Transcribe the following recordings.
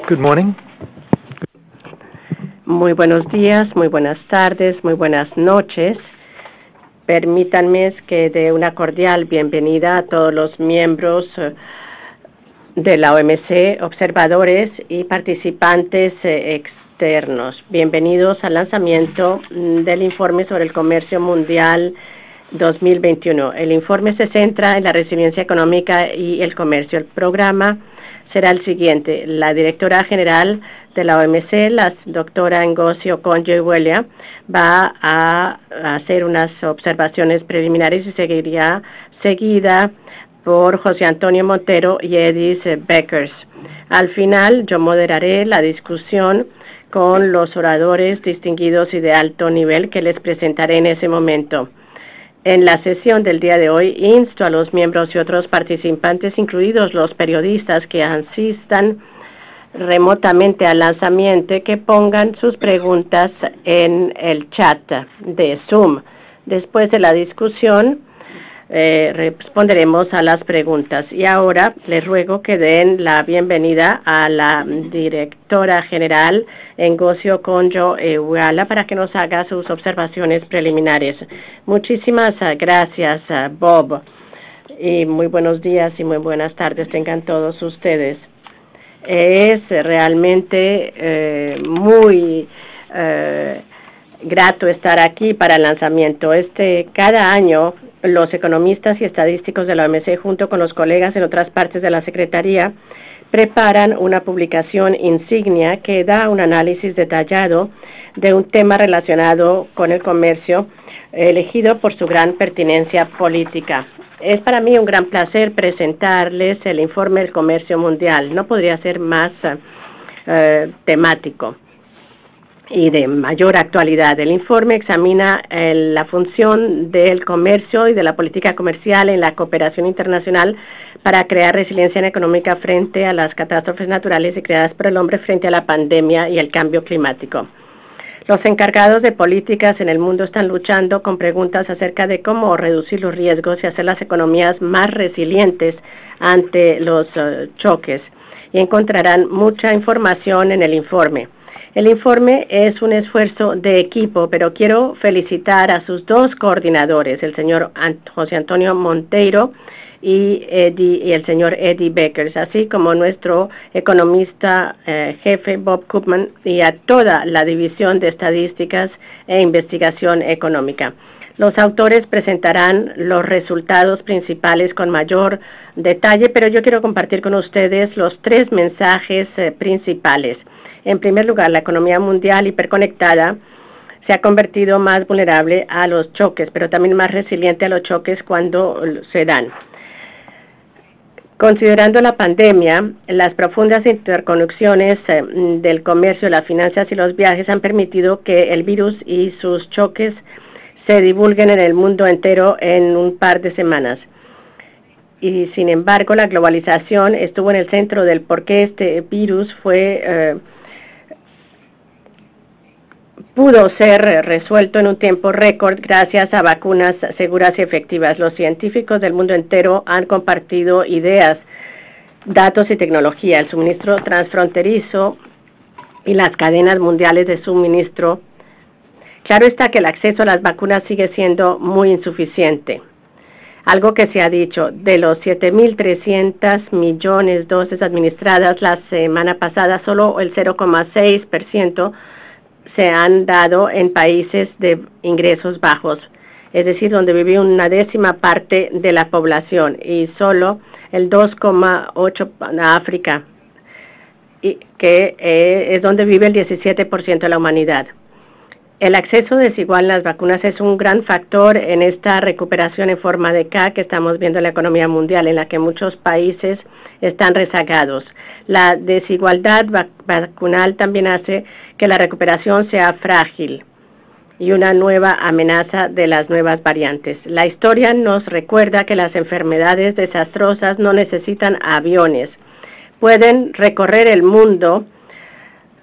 Good morning. Muy buenos días, muy buenas tardes, muy buenas noches. Permítanme que dé una cordial bienvenida a todos los miembros de la OMC, observadores y participantes externos. Bienvenidos al lanzamiento del informe sobre el comercio mundial 2021. El informe se centra en la resiliencia económica y el comercio. El programa será el siguiente. La directora general de la OMC, la doctora Ngozi Okonjo-Iweala, va a hacer unas observaciones preliminares y seguida por José Antonio Montero y Edith Beckers. Al final, yo moderaré la discusión con los oradores distinguidos y de alto nivel que les presentaré en ese momento. En la sesión del día de hoy, insto a los miembros y otros participantes, incluidos los periodistas que asistan remotamente al lanzamiento, que pongan sus preguntas en el chat de Zoom. Después de la discusión, responderemos a las preguntas. Y ahora les ruego que den la bienvenida a la directora general Ngozi Okonjo-Iweala para que nos haga sus observaciones preliminares. Muchísimas gracias, Bob, y muy buenos días y muy buenas tardes tengan todos ustedes. Es realmente muy grato estar aquí para el lanzamiento. Cada año los economistas y estadísticos de la OMC, junto con los colegas en otras partes de la Secretaría, preparan una publicación insignia que da un análisis detallado de un tema relacionado con el comercio, elegido por su gran pertinencia política. Es para mí un gran placer presentarles el informe del comercio mundial. No podría ser más temático y de mayor actualidad. El informe examina la función del comercio y de la política comercial en la cooperación internacional para crear resiliencia económica frente a las catástrofes naturales y creadas por el hombre frente a la pandemia y el cambio climático. Los encargados de políticas en el mundo están luchando con preguntas acerca de cómo reducir los riesgos y hacer las economías más resilientes ante los choques, y encontrarán mucha información en el informe. El informe es un esfuerzo de equipo, pero quiero felicitar a sus dos coordinadores, el señor José Antonio Montero y el señor Eddie Beckers, así como nuestro economista jefe Bob Koopman, y a toda la División de Estadísticas e Investigación Económica. Los autores presentarán los resultados principales con mayor detalle, pero yo quiero compartir con ustedes los tres mensajes principales. En primer lugar, la economía mundial hiperconectada se ha convertido más vulnerable a los choques, pero también más resiliente a los choques cuando se dan. Considerando la pandemia, las profundas interconexiones del comercio, las finanzas y los viajes han permitido que el virus y sus choques se divulguen en el mundo entero en un par de semanas. Y sin embargo, la globalización estuvo en el centro del por qué este virus pudo ser resuelto en un tiempo récord gracias a vacunas seguras y efectivas. Los científicos del mundo entero han compartido ideas, datos y tecnología. El suministro transfronterizo y las cadenas mundiales de suministro. Claro está que el acceso a las vacunas sigue siendo muy insuficiente. Algo que se ha dicho, de los 7.300 millones de dosis administradas la semana pasada, solo el 0,6% se han dado en países de ingresos bajos, es decir, donde vive una décima parte de la población, y solo el 2,8% en África, que es donde vive el 17% de la humanidad. El acceso desigual a las vacunas es un gran factor en esta recuperación en forma de K que estamos viendo en la economía mundial, en la que muchos países están rezagados. La desigualdad vacunal también hace que la recuperación sea frágil y una nueva amenaza de las nuevas variantes. La historia nos recuerda que las enfermedades desastrosas no necesitan aviones. Pueden recorrer el mundo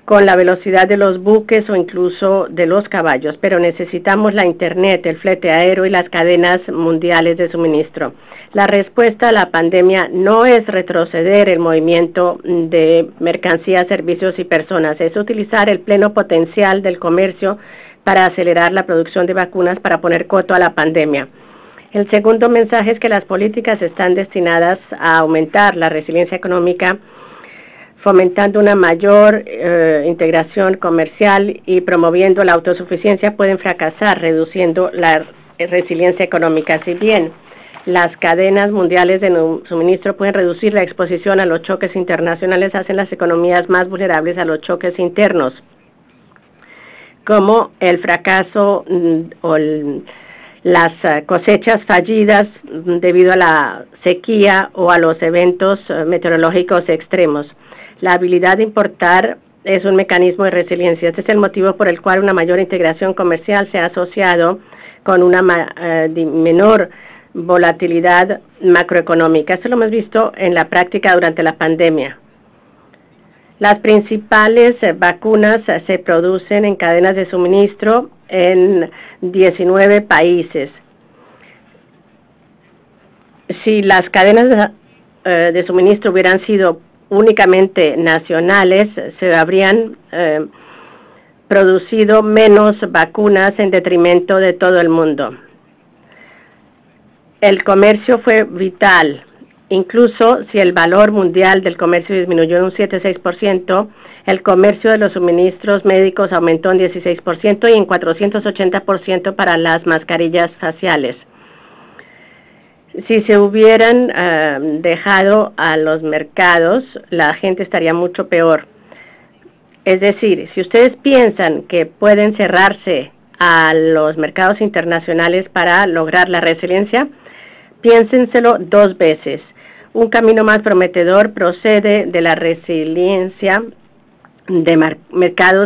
con la velocidad de los buques o incluso de los caballos, pero necesitamos la Internet, el flete aéreo y las cadenas mundiales de suministro. La respuesta a la pandemia no es retroceder el movimiento de mercancías, servicios y personas, es utilizar el pleno potencial del comercio para acelerar la producción de vacunas para poner coto a la pandemia. El segundo mensaje es que las políticas están destinadas a aumentar la resiliencia económica, fomentando una mayor integración comercial y promoviendo la autosuficiencia, pueden fracasar reduciendo la resiliencia económica. Si bien las cadenas mundiales de suministro pueden reducir la exposición a los choques internacionales, hacen las economías más vulnerables a los choques internos, como el fracaso o las cosechas fallidas debido a la sequía o a los eventos meteorológicos extremos. La habilidad de importar es un mecanismo de resiliencia. Este es el motivo por el cual una mayor integración comercial se ha asociado con una menor volatilidad macroeconómica. Esto lo hemos visto en la práctica durante la pandemia. Las principales vacunas se producen en cadenas de suministro en 19 países. Si las cadenas de suministro hubieran sido únicamente nacionales, se habrían producido menos vacunas en detrimento de todo el mundo. El comercio fue vital. Incluso si el valor mundial del comercio disminuyó en un 7,6%, el comercio de los suministros médicos aumentó en 16% y en 480% para las mascarillas faciales. Si se hubieran dejado a los mercados, la gente estaría mucho peor. Es decir, si ustedes piensan que pueden cerrarse a los mercados internacionales para lograr la resiliencia, piénsenselo 2 veces. Un camino más prometedor procede de la resiliencia de mercados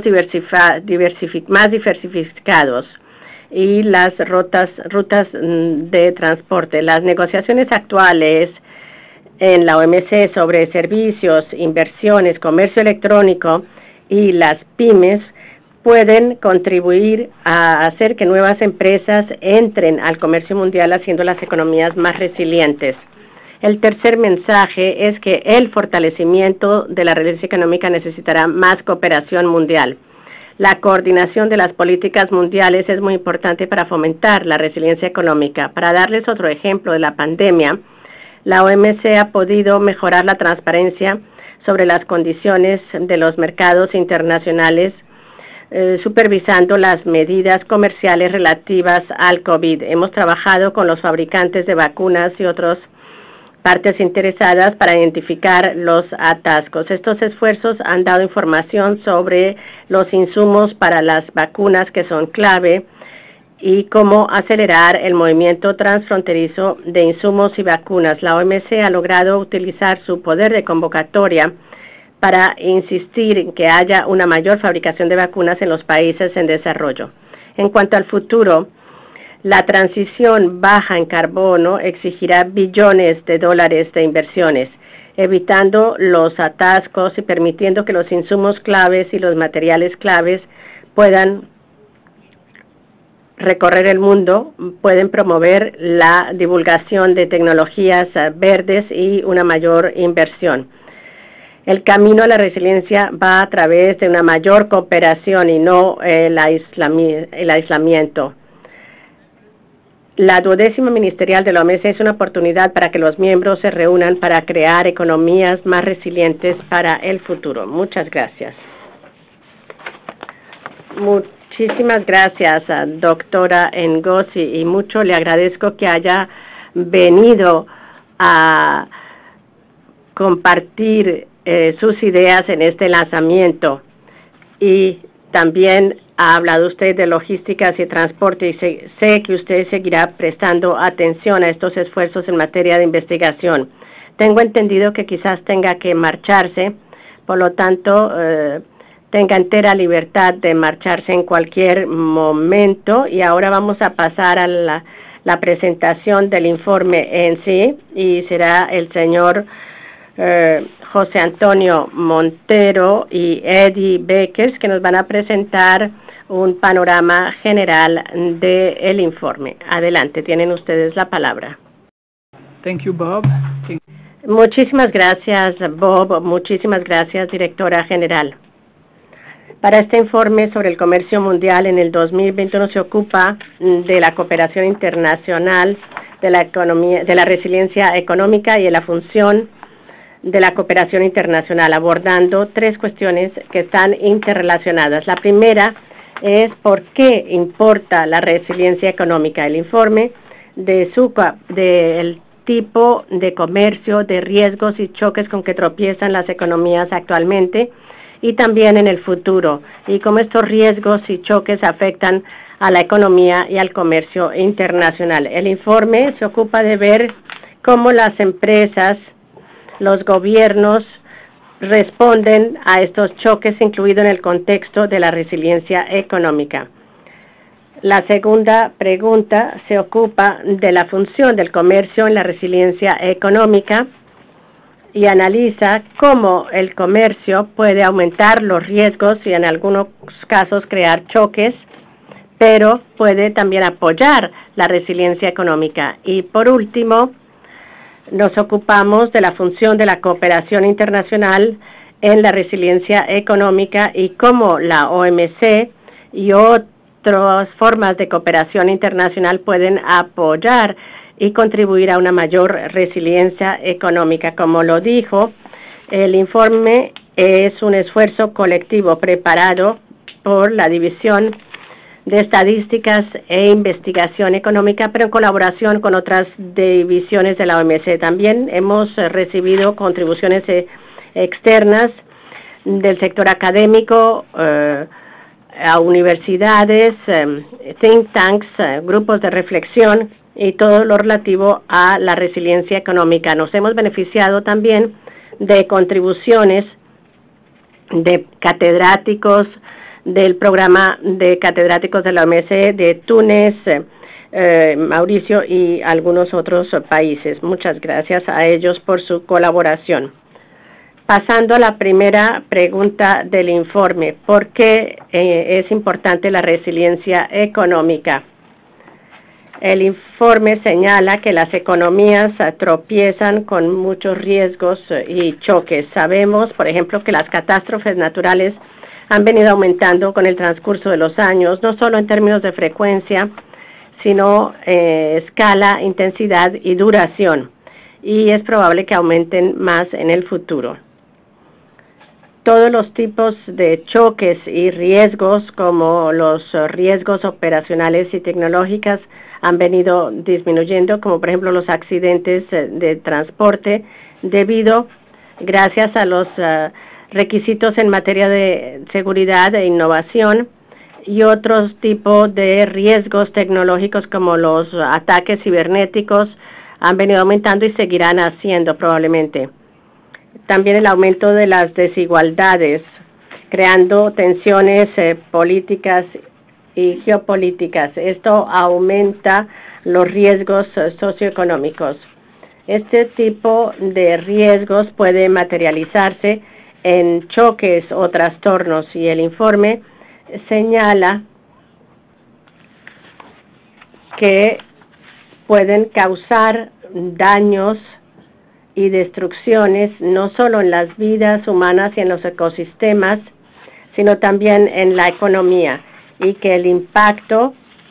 más diversificados y las rutas de transporte. Las negociaciones actuales en la OMC sobre servicios, inversiones, comercio electrónico y las pymes pueden contribuir a hacer que nuevas empresas entren al comercio mundial, haciendo las economías más resilientes. El tercer mensaje es que el fortalecimiento de la resiliencia económica necesitará más cooperación mundial. La coordinación de las políticas mundiales es muy importante para fomentar la resiliencia económica. Para darles otro ejemplo de la pandemia, la OMC ha podido mejorar la transparencia sobre las condiciones de los mercados internacionales, supervisando las medidas comerciales relativas al COVID. Hemos trabajado con los fabricantes de vacunas y otras partes interesadas para identificar los atascos. Estos esfuerzos han dado información sobre los insumos para las vacunas que son clave y cómo acelerar el movimiento transfronterizo de insumos y vacunas. La OMC ha logrado utilizar su poder de convocatoria para insistir en que haya una mayor fabricación de vacunas en los países en desarrollo. En cuanto al futuro, la transición baja en carbono exigirá billones de dólares de inversiones, evitando los atascos y permitiendo que los insumos claves y los materiales claves puedan recorrer el mundo, pueden promover la divulgación de tecnologías verdes y una mayor inversión. El camino a la resiliencia va a través de una mayor cooperación y no el aislamiento. La 12ª ministerial de la OMC es una oportunidad para que los miembros se reúnan para crear economías más resilientes para el futuro. Muchas gracias. Muchísimas gracias, doctora Ngozi, y mucho le agradezco que haya venido a compartir sus ideas en este lanzamiento. Y también ha hablado usted de logísticas y transporte, y sé que usted seguirá prestando atención a estos esfuerzos en materia de investigación. Tengo entendido que quizás tenga que marcharse, por lo tanto, tenga entera libertad de marcharse en cualquier momento. Y ahora vamos a pasar a la presentación del informe en sí, y será el señor José Antonio Montero y Eddie Beckers, que nos van a presentar un panorama general del informe. Adelante, tienen ustedes la palabra. Thank you, Bob. Muchísimas gracias, Bob. Muchísimas gracias, directora general. Para este informe sobre el comercio mundial en el 2021 se ocupa de la cooperación internacional, de la economía, de la resiliencia económica y de la función de la cooperación internacional, abordando tres cuestiones que están interrelacionadas. La primera es por qué importa la resiliencia económica. El informe del tipo de comercio, de riesgos y choques con que tropiezan las economías actualmente y también en el futuro, y cómo estos riesgos y choques afectan a la economía y al comercio internacional. El informe se ocupa de ver cómo las empresas, los gobiernos responden a estos choques, incluido en el contexto de la resiliencia económica. La segunda pregunta se ocupa de la función del comercio en la resiliencia económica y analiza cómo el comercio puede aumentar los riesgos y en algunos casos crear choques, pero puede también apoyar la resiliencia económica. Y por último, nos ocupamos de la función de la cooperación internacional en la resiliencia económica y cómo la OMC y otras formas de cooperación internacional pueden apoyar y contribuir a una mayor resiliencia económica. Como lo dijo, el informe es un esfuerzo colectivo preparado por la División de Estadísticas e Investigación Económica, pero en colaboración con otras divisiones de la OMC. También hemos recibido contribuciones externas del sector académico, a universidades, think tanks, grupos de reflexión y todo lo relativo a la resiliencia económica. Nos hemos beneficiado también de contribuciones de catedráticos del programa de catedráticos de la OMC de Túnez, Mauricio y algunos otros países. Muchas gracias a ellos por su colaboración. Pasando a la primera pregunta del informe, ¿por qué es importante la resiliencia económica? El informe señala que las economías tropiezan con muchos riesgos y choques. Sabemos, por ejemplo, que las catástrofes naturales han venido aumentando con el transcurso de los años, no solo en términos de frecuencia, sino escala, intensidad y duración. Y es probable que aumenten más en el futuro. Todos los tipos de choques y riesgos, como los riesgos operacionales y tecnológicos, han venido disminuyendo, como por ejemplo los accidentes de transporte, gracias a los requisitos en materia de seguridad e innovación y otros tipos de riesgos tecnológicos como los ataques cibernéticos han venido aumentando y seguirán haciendo probablemente. También el aumento de las desigualdades, creando tensiones políticas y geopolíticas. Esto aumenta los riesgos socioeconómicos. Este tipo de riesgos puede materializarse en choques o trastornos y el informe señala que pueden causar daños y destrucciones no solo en las vidas humanas y en los ecosistemas, sino también en la economía, y que el impacto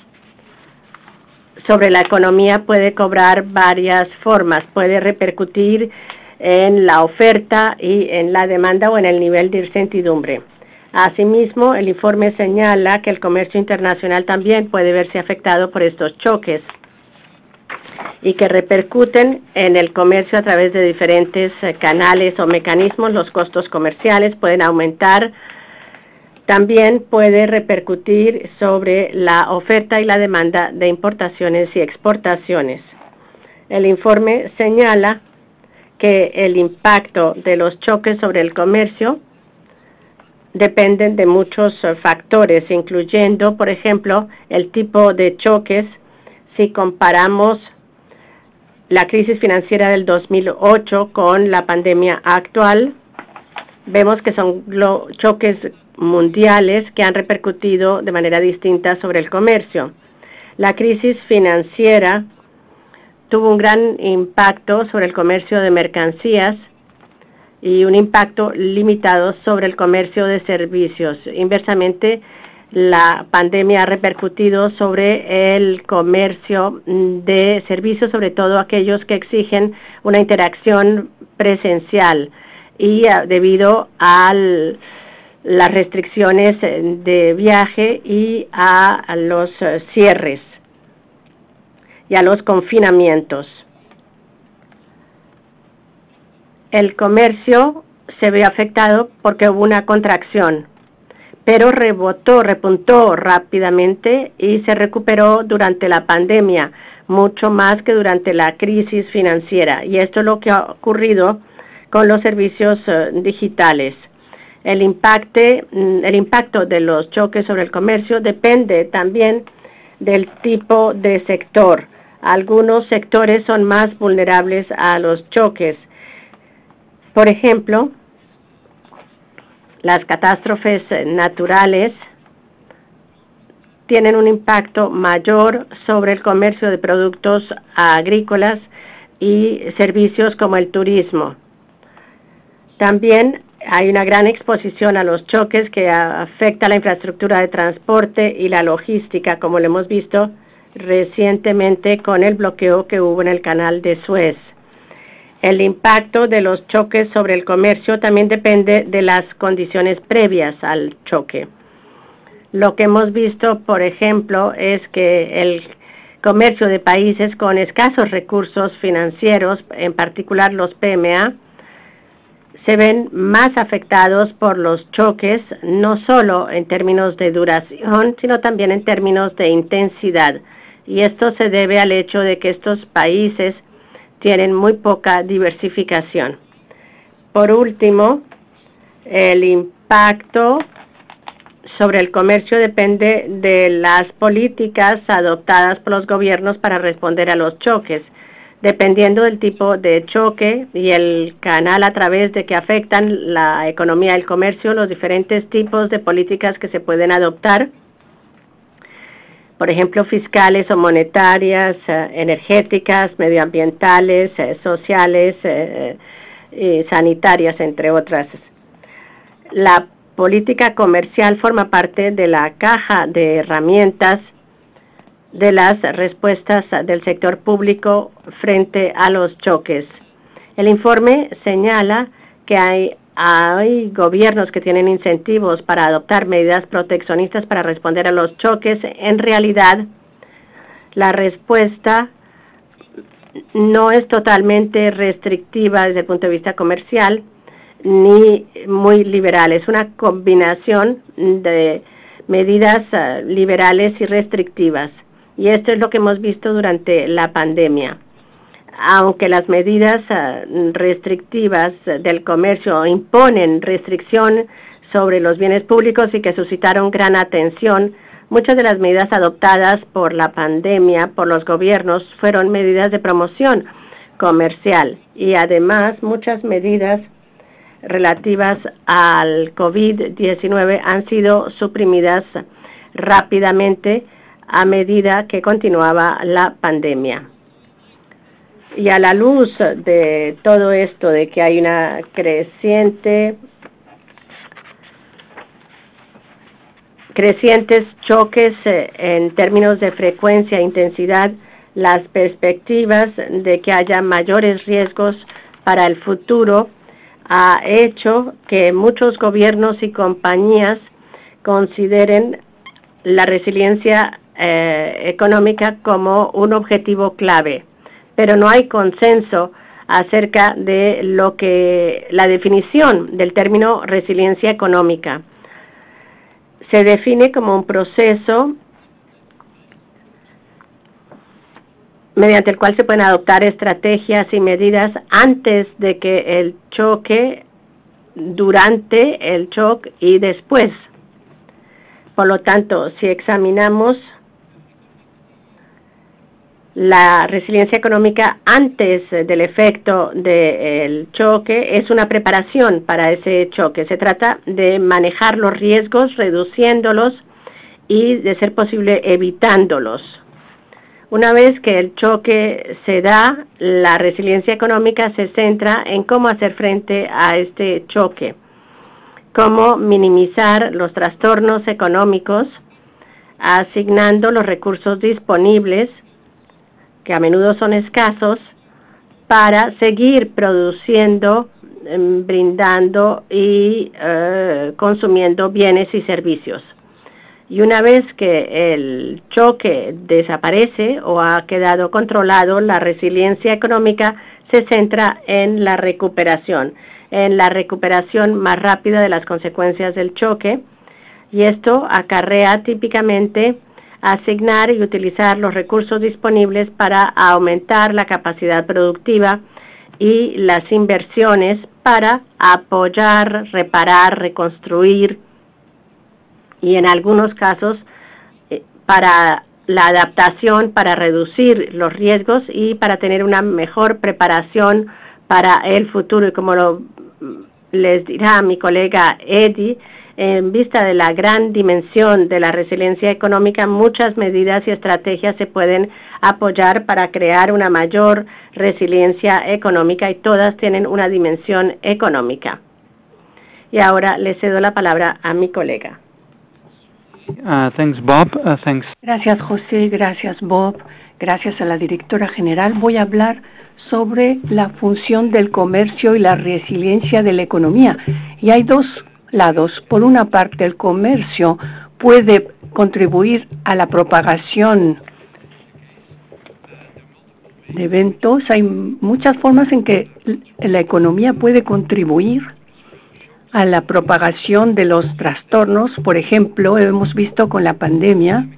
sobre la economía puede cobrar varias formas, puede repercutir en la oferta y en la demanda o en el nivel de incertidumbre. Asimismo, el informe señala que el comercio internacional también puede verse afectado por estos choques y que repercuten en el comercio a través de diferentes canales o mecanismos. Los costos comerciales pueden aumentar. También puede repercutir sobre la oferta y la demanda de importaciones y exportaciones. El informe señala que el impacto de los choques sobre el comercio dependen de muchos factores, incluyendo, por ejemplo, el tipo de choques. Si comparamos la crisis financiera del 2008 con la pandemia actual. Vemos que son choques mundiales que han repercutido de manera distinta sobre el comercio. La crisis financiera tuvo un gran impacto sobre el comercio de mercancías y un impacto limitado sobre el comercio de servicios. Inversamente, la pandemia ha repercutido sobre el comercio de servicios, sobre todo aquellos que exigen una interacción presencial y debido a las restricciones de viaje y a los cierres y a los confinamientos. El comercio se ve afectado porque hubo una contracción, pero repuntó rápidamente y se recuperó durante la pandemia, mucho más que durante la crisis financiera. Y esto es lo que ha ocurrido con los servicios digitales. El impacto de los choques sobre el comercio depende también del tipo de sector. Algunos sectores son más vulnerables a los choques. Por ejemplo, las catástrofes naturales tienen un impacto mayor sobre el comercio de productos agrícolas y servicios como el turismo. También hay una gran exposición a los choques que afecta la infraestructura de transporte y la logística, como lo hemos visto recientemente con el bloqueo que hubo en el canal de Suez. El impacto de los choques sobre el comercio también depende de las condiciones previas al choque. Lo que hemos visto, por ejemplo, es que el comercio de países con escasos recursos financieros, en particular los PMA, se ven más afectados por los choques, no solo en términos de duración, sino también en términos de intensidad. Y esto se debe al hecho de que estos países tienen muy poca diversificación. Por último, el impacto sobre el comercio depende de las políticas adoptadas por los gobiernos para responder a los choques. Dependiendo del tipo de choque y el canal a través de que afectan la economía y el comercio, los diferentes tipos de políticas que se pueden adoptar, por ejemplo, fiscales o monetarias, energéticas, medioambientales, sociales, sanitarias, entre otras. La política comercial forma parte de la caja de herramientas de las respuestas del sector público frente a los choques. El informe señala que hay gobiernos que tienen incentivos para adoptar medidas proteccionistas para responder a los choques. En realidad, la respuesta no es totalmente restrictiva desde el punto de vista comercial ni muy liberal. Es una combinación de medidas liberales y restrictivas. Y esto es lo que hemos visto durante la pandemia. Aunque las medidas restrictivas del comercio imponen restricción sobre los bienes públicos y que suscitaron gran atención, muchas de las medidas adoptadas por la pandemia por los gobiernos fueron medidas de promoción comercial y además muchas medidas relativas al COVID-19 han sido suprimidas rápidamente a medida que continuaba la pandemia. Y a la luz de todo esto, de que hay una crecientes choques en términos de frecuencia e intensidad, las perspectivas de que haya mayores riesgos para el futuro ha hecho que muchos gobiernos y compañías consideren la resiliencia económica como un objetivo clave, pero no hay consenso acerca de la definición del término resiliencia económica. Se define como un proceso mediante el cual se pueden adoptar estrategias y medidas antes de que el choque, durante el shock y después. Por lo tanto, si examinamos La resiliencia económica antes del efecto del choque es una preparación para ese choque. Se trata de manejar los riesgos, reduciéndolos y, de ser posible, evitándolos. Una vez que el choque se da, la resiliencia económica se centra en cómo hacer frente a este choque, cómo minimizar los trastornos económicos, asignando los recursos disponibles, que a menudo son escasos, para seguir produciendo, brindando y consumiendo bienes y servicios. Y una vez que el choque desaparece o ha quedado controlado, la resiliencia económica se centra en la recuperación más rápida de las consecuencias del choque, y esto acarrea típicamente asignar y utilizar los recursos disponibles para aumentar la capacidad productiva y las inversiones para apoyar, reparar, reconstruir y en algunos casos para la adaptación, para reducir los riesgos y para tener una mejor preparación para el futuro. Y como les dirá mi colega Eddie, en vista de la gran dimensión de la resiliencia económica, muchas medidas y estrategias se pueden apoyar para crear una mayor resiliencia económica, y todas tienen una dimensión económica. Y ahora le cedo la palabra a mi colega. Thanks, Bob. Thanks. Gracias, José. Gracias, Bob. Gracias a la directora general. Voy a hablar sobre la función del comercio y la resiliencia de la economía. Y hay dos lados. Por una parte, el comercio puede contribuir a la propagación de eventos. Hay muchas formas en que la economía puede contribuir a la propagación de los trastornos. Por ejemplo, hemos visto con la pandemia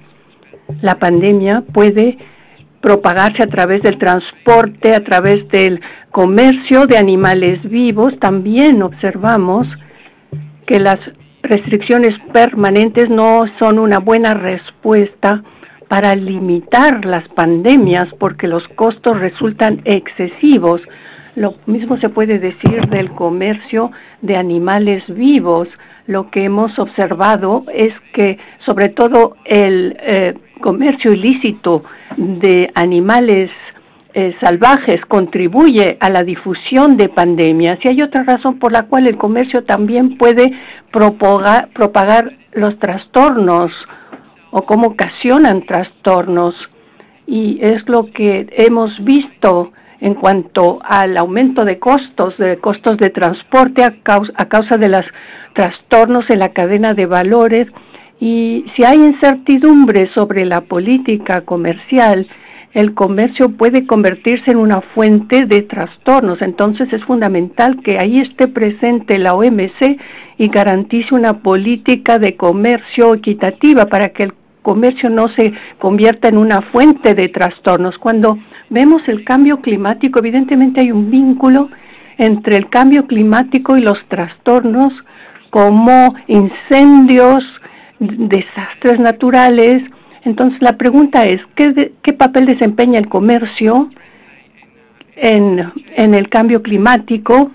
puede propagarse a través del transporte, a través del comercio de animales vivos. También observamos que las restricciones permanentes no son una buena respuesta para limitar las pandemias, porque los costos resultan excesivos. Lo mismo se puede decir del comercio de animales vivos. Lo que hemos observado es que, sobre todo, el comercio ilícito de animales salvajes contribuye a la difusión de pandemias. Y hay otra razón por la cual el comercio también puede propagar los trastornos o cómo ocasionan trastornos. Y es lo que hemos visto en cuanto al aumento de costos de transporte a causa de los trastornos en la cadena de valores. Y si hay incertidumbre sobre la política comercial, el comercio puede convertirse en una fuente de trastornos. Entonces es fundamental que ahí esté presente la OMC y garantice una política de comercio equitativa para que el comercio no se convierta en una fuente de trastornos. Cuando vemos el cambio climático, evidentemente hay un vínculo entre el cambio climático y los trastornos como incendios, desastres naturales. Entonces la pregunta es, ¿qué papel desempeña el comercio en el cambio climático?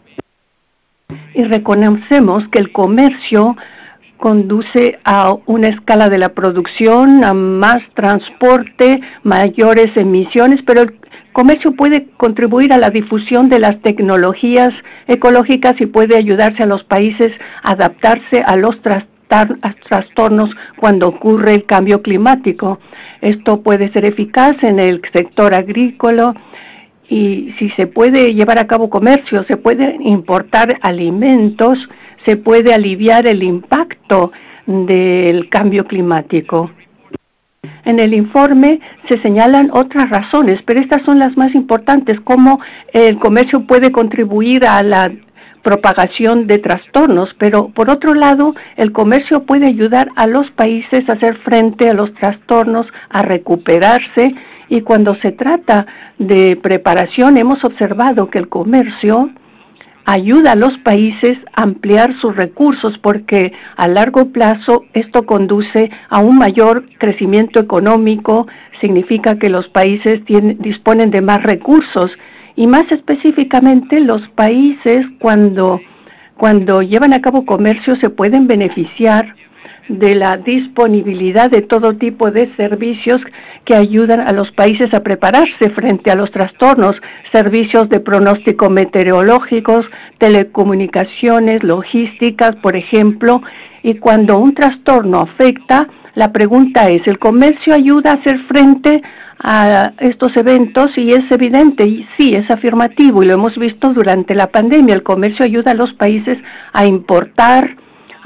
Y reconocemos que el comercio conduce a una escala de la producción, a más transporte, mayores emisiones, pero el comercio puede contribuir a la difusión de las tecnologías ecológicas y puede ayudarse a los países a adaptarse a los trastornos cuando ocurre el cambio climático. Esto puede ser eficaz en el sector agrícola, y si se puede llevar a cabo comercio, se puede importar alimentos, se puede aliviar el impacto del cambio climático. En el informe se señalan otras razones, pero estas son las más importantes, cómo el comercio puede contribuir a la propagación de trastornos, pero por otro lado, el comercio puede ayudar a los países a hacer frente a los trastornos, a recuperarse, y cuando se trata de preparación, hemos observado que el comercio ayuda a los países a ampliar sus recursos, porque a largo plazo esto conduce a un mayor crecimiento económico, significa que los países disponen de más recursos, y más específicamente los países cuando llevan a cabo comercio se pueden beneficiar de la disponibilidad de todo tipo de servicios que ayudan a los países a prepararse frente a los trastornos, servicios de pronóstico meteorológicos, telecomunicaciones, logísticas, por ejemplo. Y cuando un trastorno afecta, la pregunta es, ¿el comercio ayuda a hacer frente a estos eventos? Y es evidente, y sí, es afirmativo, y lo hemos visto durante la pandemia. El comercio ayuda a los países a importar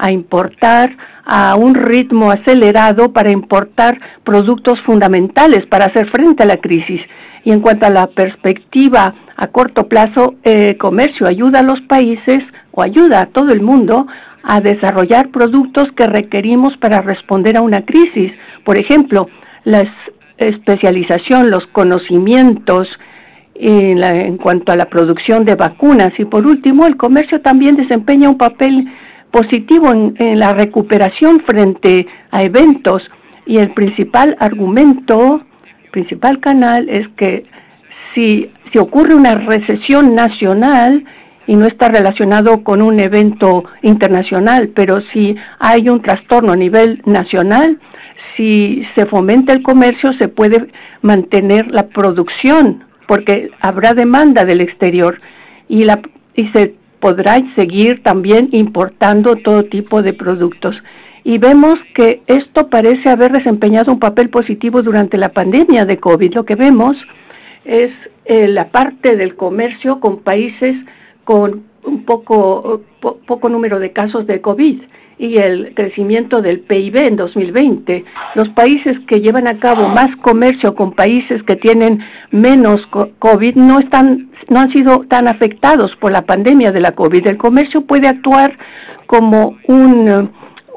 a un ritmo acelerado para importar productos fundamentales para hacer frente a la crisis. Y en cuanto a la perspectiva a corto plazo, comercio ayuda a los países o ayuda a todo el mundo a desarrollar productos que requerimos para responder a una crisis. Por ejemplo, la especialización, los conocimientos en cuanto a la producción de vacunas. Y por último, el comercio también desempeña un papel positivo en la recuperación frente a eventos, y el principal argumento, principal canal es que si ocurre una recesión nacional y no está relacionado con un evento internacional, pero si hay un trastorno a nivel nacional, si se fomenta el comercio se puede mantener la producción porque habrá demanda del exterior y se podrá seguir también importando todo tipo de productos. Y vemos que esto parece haber desempeñado un papel positivo durante la pandemia de COVID. Lo que vemos es la parte del comercio con países con un poco número de casos de COVID y el crecimiento del PIB en 2020. Los países que llevan a cabo más comercio con países que tienen menos COVID no han sido tan afectados por la pandemia de la COVID. El comercio puede actuar como un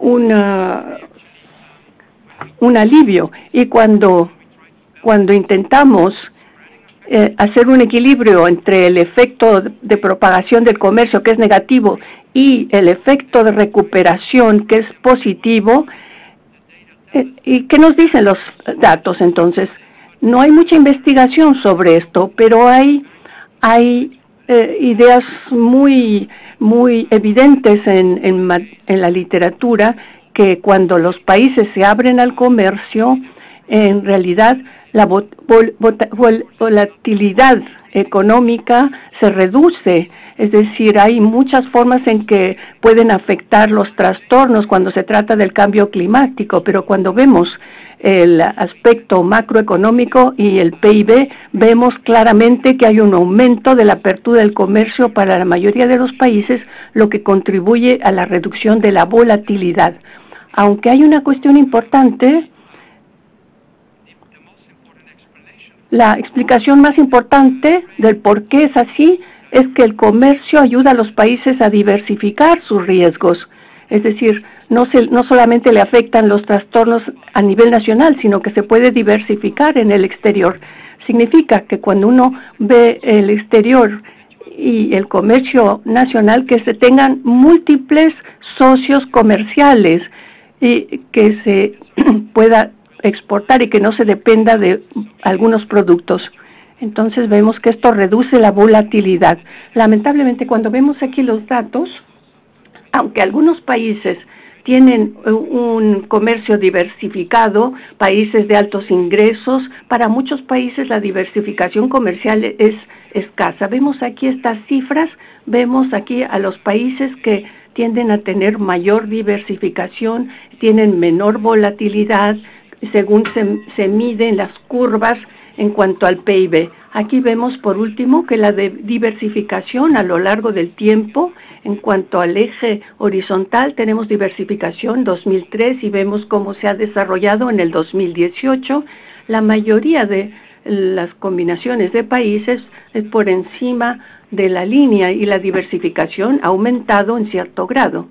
alivio, y cuando intentamos hacer un equilibrio entre el efecto de propagación del comercio, que es negativo, y el efecto de recuperación, que es positivo. ¿Y qué nos dicen los datos entonces? No hay mucha investigación sobre esto, pero hay ideas muy evidentes en la literatura, que cuando los países se abren al comercio, en realidad la volatilidad económica se reduce. Es decir, hay muchas formas en que pueden afectar los trastornos cuando se trata del cambio climático, pero cuando vemos el aspecto macroeconómico y el PIB, vemos claramente que hay un aumento de la apertura del comercio para la mayoría de los países, lo que contribuye a la reducción de la volatilidad. Aunque hay una cuestión importante, la explicación más importante del por qué es así es que el comercio ayuda a los países a diversificar sus riesgos. Es decir, no solamente le afectan los trastornos a nivel nacional, sino que se puede diversificar en el exterior. Significa que cuando uno ve el exterior y el comercio nacional, que se tengan múltiples socios comerciales y que se pueda exportar y que no se dependa de algunos productos. Entonces vemos que esto reduce la volatilidad. Lamentablemente, cuando vemos aquí los datos, aunque algunos países tienen un comercio diversificado, países de altos ingresos, para muchos países la diversificación comercial es escasa. Vemos aquí estas cifras, vemos aquí a los países que tienden a tener mayor diversificación, tienen menor volatilidad, según se miden las curvas en cuanto al PIB. Aquí vemos por último que la diversificación a lo largo del tiempo, en cuanto al eje horizontal, tenemos diversificación 2003 y vemos cómo se ha desarrollado en el 2018. La mayoría de las combinaciones de países es por encima de la línea y la diversificación ha aumentado en cierto grado.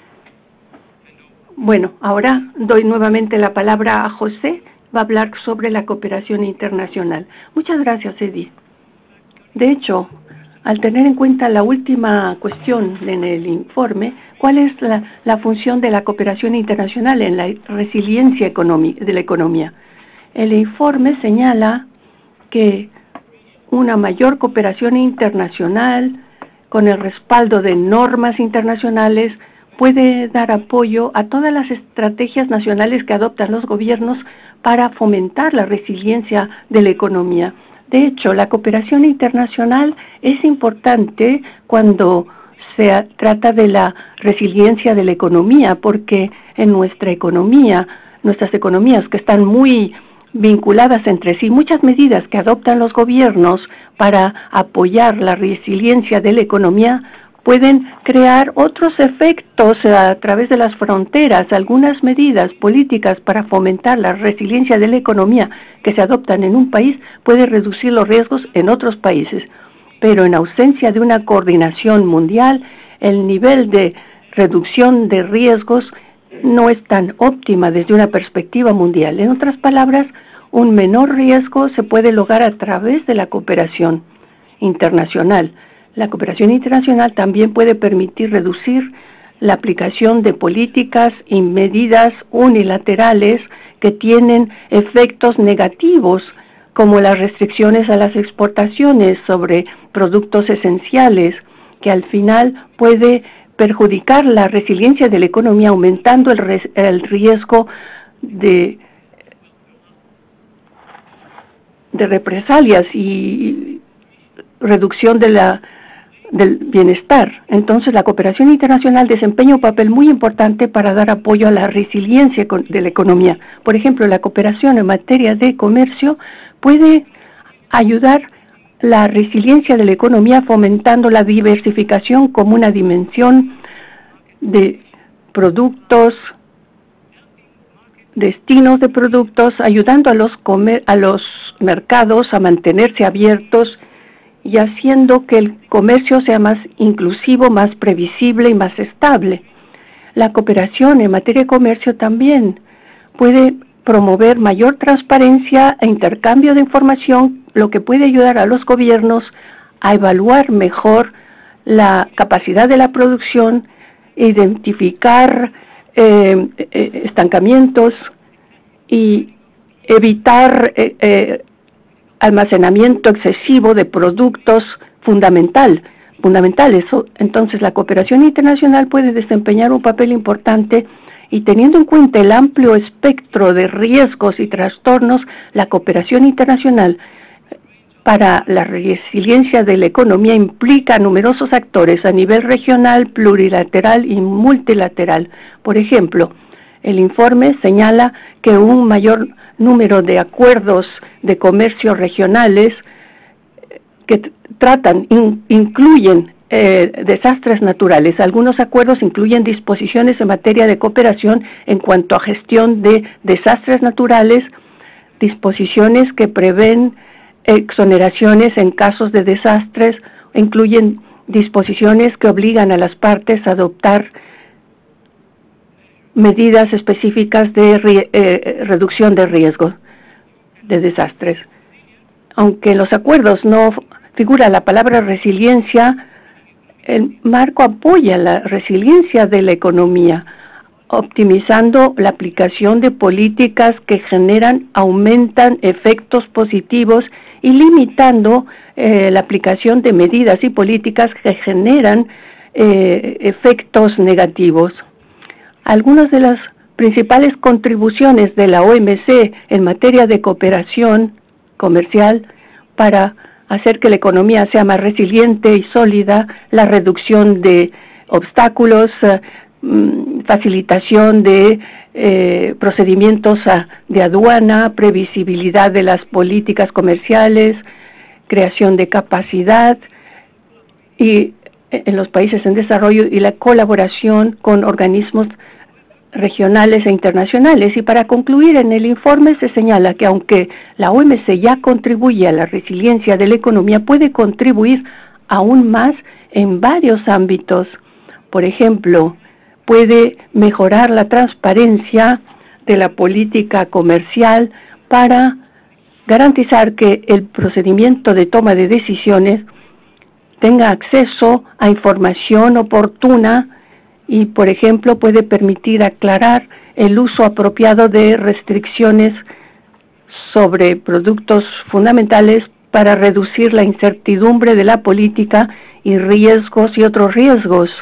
Bueno, ahora doy nuevamente la palabra a José, va a hablar sobre la cooperación internacional. Muchas gracias, Edith. De hecho, al tener en cuenta la última cuestión en el informe, ¿cuál es la función de la cooperación internacional en la resiliencia de la economía? El informe señala que una mayor cooperación internacional con el respaldo de normas internacionales puede dar apoyo a todas las estrategias nacionales que adoptan los gobiernos para fomentar la resiliencia de la economía. De hecho, la cooperación internacional es importante cuando se trata de la resiliencia de la economía, porque en nuestra economía, nuestras economías que están muy vinculadas entre sí, muchas medidas que adoptan los gobiernos para apoyar la resiliencia de la economía pueden crear otros efectos a través de las fronteras. Algunas medidas políticas para fomentar la resiliencia de la economía que se adoptan en un país pueden reducir los riesgos en otros países. Pero en ausencia de una coordinación mundial, el nivel de reducción de riesgos no es tan óptima desde una perspectiva mundial. En otras palabras, un menor riesgo se puede lograr a través de la cooperación internacional. La cooperación internacional también puede permitir reducir la aplicación de políticas y medidas unilaterales que tienen efectos negativos, como las restricciones a las exportaciones sobre productos esenciales, que al final puede perjudicar la resiliencia de la economía, aumentando el riesgo de represalias y reducción del bienestar. Entonces, la cooperación internacional desempeña un papel muy importante para dar apoyo a la resiliencia de la economía. Por ejemplo, la cooperación en materia de comercio puede ayudar la resiliencia de la economía fomentando la diversificación como una dimensión de productos, destinos de productos, ayudando a los mercados a mantenerse abiertos y haciendo que el comercio sea más inclusivo, más previsible y más estable. La cooperación en materia de comercio también puede promover mayor transparencia e intercambio de información, lo que puede ayudar a los gobiernos a evaluar mejor la capacidad de la producción, identificar estancamientos y evitar almacenamiento excesivo de productos fundamentales. Entonces, la cooperación internacional puede desempeñar un papel importante y teniendo en cuenta el amplio espectro de riesgos y trastornos, la cooperación internacional para la resiliencia de la economía implica a numerosos actores a nivel regional, plurilateral y multilateral. Por ejemplo, el informe señala que un mayor número de acuerdos de comercio regionales que incluyen desastres naturales. Algunos acuerdos incluyen disposiciones en materia de cooperación en cuanto a gestión de desastres naturales, disposiciones que prevén exoneraciones en casos de desastres, incluyen disposiciones que obligan a las partes a adoptar medidas específicas de reducción de riesgos de desastres. Aunque en los acuerdos no figura la palabra resiliencia, el marco apoya la resiliencia de la economía, optimizando la aplicación de políticas que aumentan efectos positivos y limitando la aplicación de medidas y políticas que generan efectos negativos. Algunas de las principales contribuciones de la OMC en materia de cooperación comercial para hacer que la economía sea más resiliente y sólida, la reducción de obstáculos, facilitación de procedimientos de aduana, previsibilidad de las políticas comerciales, creación de capacidad y en los países en desarrollo y la colaboración con organismos regionales e internacionales. Y para concluir, en el informe se señala que aunque la OMC ya contribuye a la resiliencia de la economía, puede contribuir aún más en varios ámbitos. Por ejemplo, puede mejorar la transparencia de la política comercial para garantizar que el procedimiento de toma de decisiones tenga acceso a información oportuna y, por ejemplo, puede permitir aclarar el uso apropiado de restricciones sobre productos fundamentales para reducir la incertidumbre de la política y riesgos y otros riesgos.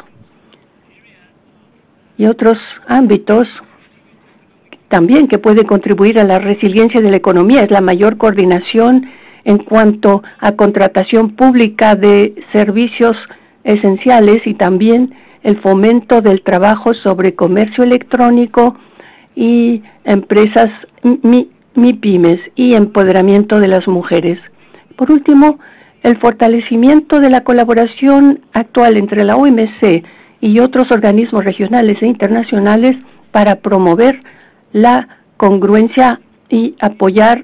Y otros ámbitos también que puede contribuir a la resiliencia de la economía es la mayor coordinación en cuanto a contratación pública de servicios esenciales y también el fomento del trabajo sobre comercio electrónico y empresas MIPYMES y empoderamiento de las mujeres. Por último, el fortalecimiento de la colaboración actual entre la OMC y otros organismos regionales e internacionales para promover la congruencia y apoyar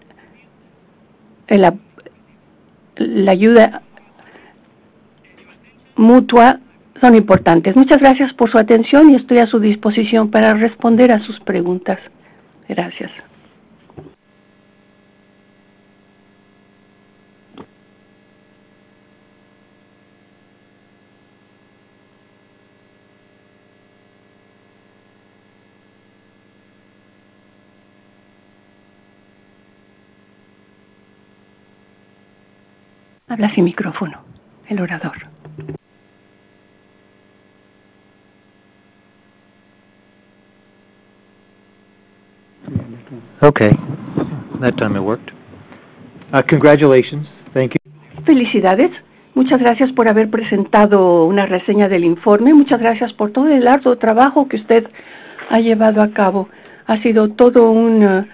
la ayuda mutua son importantes. Muchas gracias por su atención y estoy a su disposición para responder a sus preguntas. Gracias. Habla sin micrófono, el orador. Okay, that time it worked. Congratulations, thank you. Felicidades. Muchas gracias por haber presentado una reseña del informe. Muchas gracias por todo el arduo trabajo que usted ha llevado a cabo. Ha sido todo una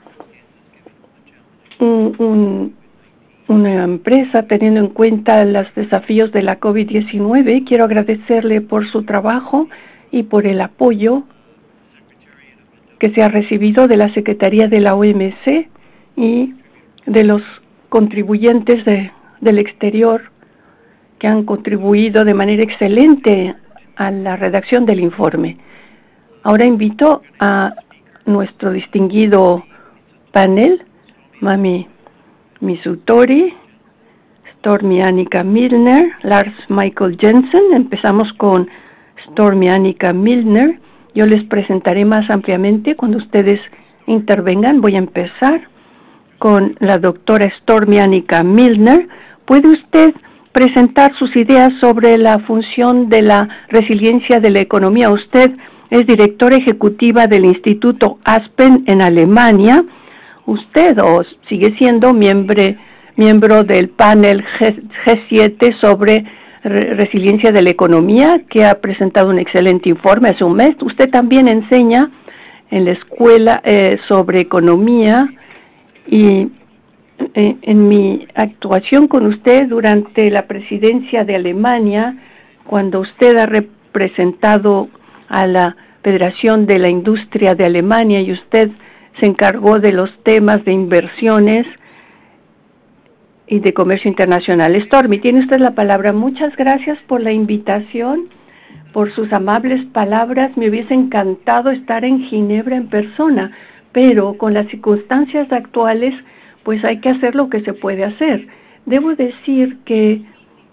empresa teniendo en cuenta los desafíos de la COVID-19. Quiero agradecerle por su trabajo y por el apoyo que se ha recibido de la Secretaría de la OMC y de los contribuyentes del exterior que han contribuido de manera excelente a la redacción del informe. Ahora invito a nuestro distinguido panel, Mami Misutori, Stormy Annika Milner, Lars Michael Jensen. Empezamos con Stormy Annika Milner. Yo les presentaré más ampliamente cuando ustedes intervengan. Voy a empezar con la doctora Stormy Annika Milner. ¿Puede usted presentar sus ideas sobre la función de la resiliencia de la economía? Usted es directora ejecutiva del Instituto Aspen en Alemania. Usted sigue siendo miembro del panel G7 sobre resiliencia de la economía, que ha presentado un excelente informe hace un mes. Usted también enseña en la escuela sobre economía y en mi actuación con usted durante la presidencia de Alemania, cuando usted ha representado a la Federación de la Industria de Alemania y usted se encargó de los temas de inversiones y de comercio internacional. Stormy, tiene usted la palabra. Muchas gracias por la invitación, por sus amables palabras. Me hubiese encantado estar en Ginebra en persona, pero con las circunstancias actuales, pues hay que hacer lo que se puede hacer. Debo decir que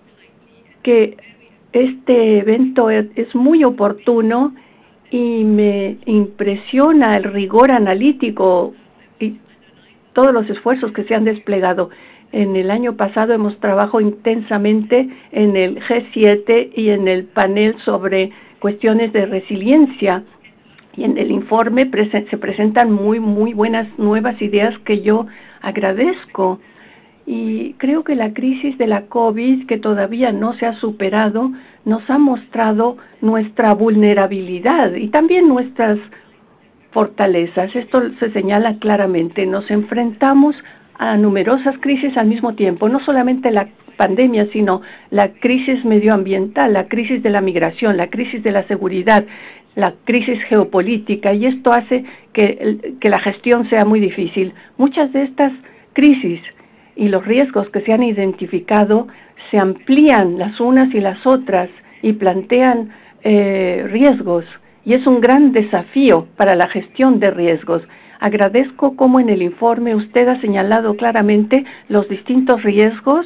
este evento es muy oportuno y me impresiona el rigor analítico y todos los esfuerzos que se han desplegado. En el año pasado hemos trabajado intensamente en el G7 y en el panel sobre cuestiones de resiliencia. Y en el informe se presentan muy buenas nuevas ideas que yo agradezco. Y creo que la crisis de la COVID, que todavía no se ha superado, nos ha mostrado nuestra vulnerabilidad y también nuestras fortalezas. Esto se señala claramente. Nos enfrentamos a numerosas crisis al mismo tiempo, no solamente la pandemia, sino la crisis medioambiental, la crisis de la migración, la crisis de la seguridad, la crisis geopolítica, y esto hace que la gestión sea muy difícil. Muchas de estas crisis y los riesgos que se han identificado se amplían las unas y las otras y plantean riesgos, y es un gran desafío para la gestión de riesgos. Agradezco cómo en el informe usted ha señalado claramente los distintos riesgos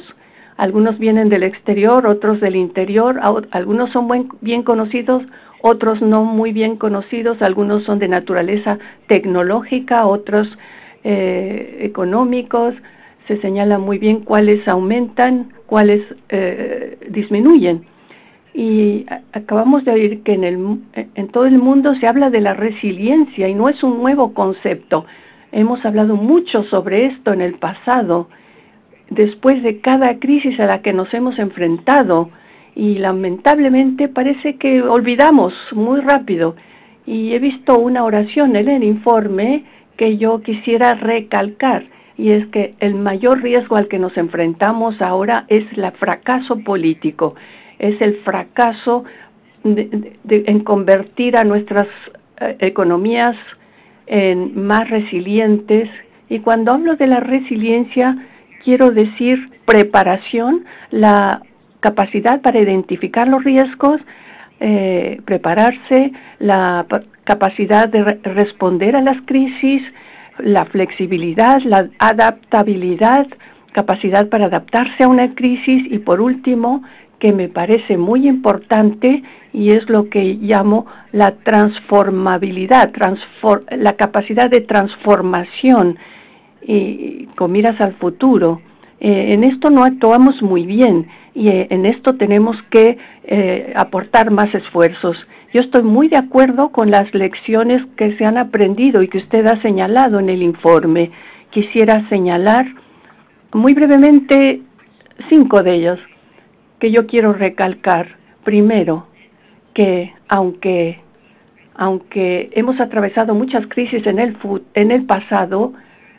Algunos vienen del exterior, otros del interior, algunos son bien conocidos, otros no muy bien conocidos, algunos son de naturaleza tecnológica, otros económicos. Se señala muy bien cuáles aumentan, cuáles disminuyen. Y acabamos de oír que en todo el mundo se habla de la resiliencia y no es un nuevo concepto. Hemos hablado mucho sobre esto en el pasado, después de cada crisis a la que nos hemos enfrentado, y lamentablemente parece que olvidamos muy rápido. Y he visto una oración en el informe que yo quisiera recalcar, y es que el mayor riesgo al que nos enfrentamos ahora es el fracaso político, es el fracaso en convertir a nuestras economías en más resilientes. Y cuando hablo de la resiliencia, quiero decir preparación, la capacidad para identificar los riesgos, prepararse, la capacidad de responder a las crisis, la flexibilidad, la adaptabilidad, capacidad para adaptarse a una crisis, y por último, que me parece muy importante, y es lo que llamo la transformabilidad, la capacidad de transformación y con miras al futuro. En esto no actuamos muy bien, y en esto tenemos que aportar más esfuerzos. Yo estoy muy de acuerdo con las lecciones que se han aprendido y que usted ha señalado en el informe. Quisiera señalar muy brevemente 5 de ellos que yo quiero recalcar. Primero, que aunque hemos atravesado muchas crisis en el pasado,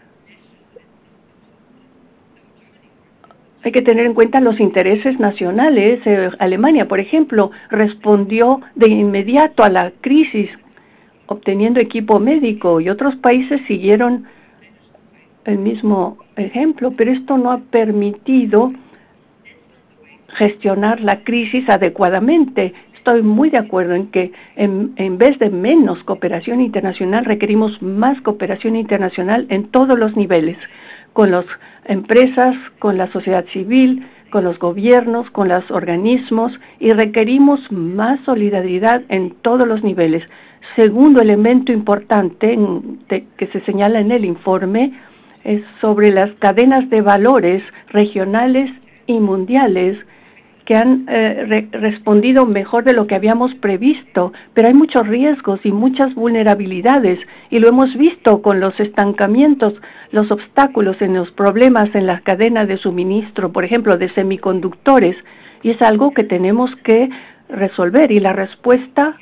hay que tener en cuenta los intereses nacionales. Alemania, por ejemplo, respondió de inmediato a la crisis, obteniendo equipo médico, y otros países siguieron el mismo ejemplo, pero esto no ha permitido gestionar la crisis adecuadamente. Estoy muy de acuerdo en que en vez de menos cooperación internacional, requerimos más cooperación internacional en todos los niveles, con las empresas, con la sociedad civil, con los gobiernos, con los organismos, y requerimos más solidaridad en todos los niveles. Segundo elemento importante que se señala en el informe es sobre las cadenas de valores regionales y mundiales, que han respondido mejor de lo que habíamos previsto, pero hay muchos riesgos y muchas vulnerabilidades, y lo hemos visto con los estancamientos, los obstáculos en los problemas en las cadenas de suministro, por ejemplo, de semiconductores, y es algo que tenemos que resolver. Y la respuesta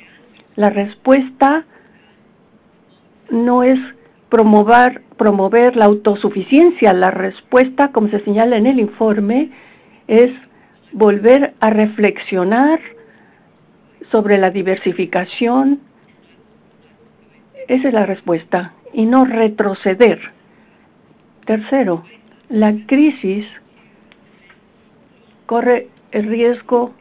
no es promover la autosuficiencia. La respuesta, como se señala en el informe, es volver a reflexionar sobre la diversificación. Esa es la respuesta, y no retroceder. Tercero, la crisis corre el riesgo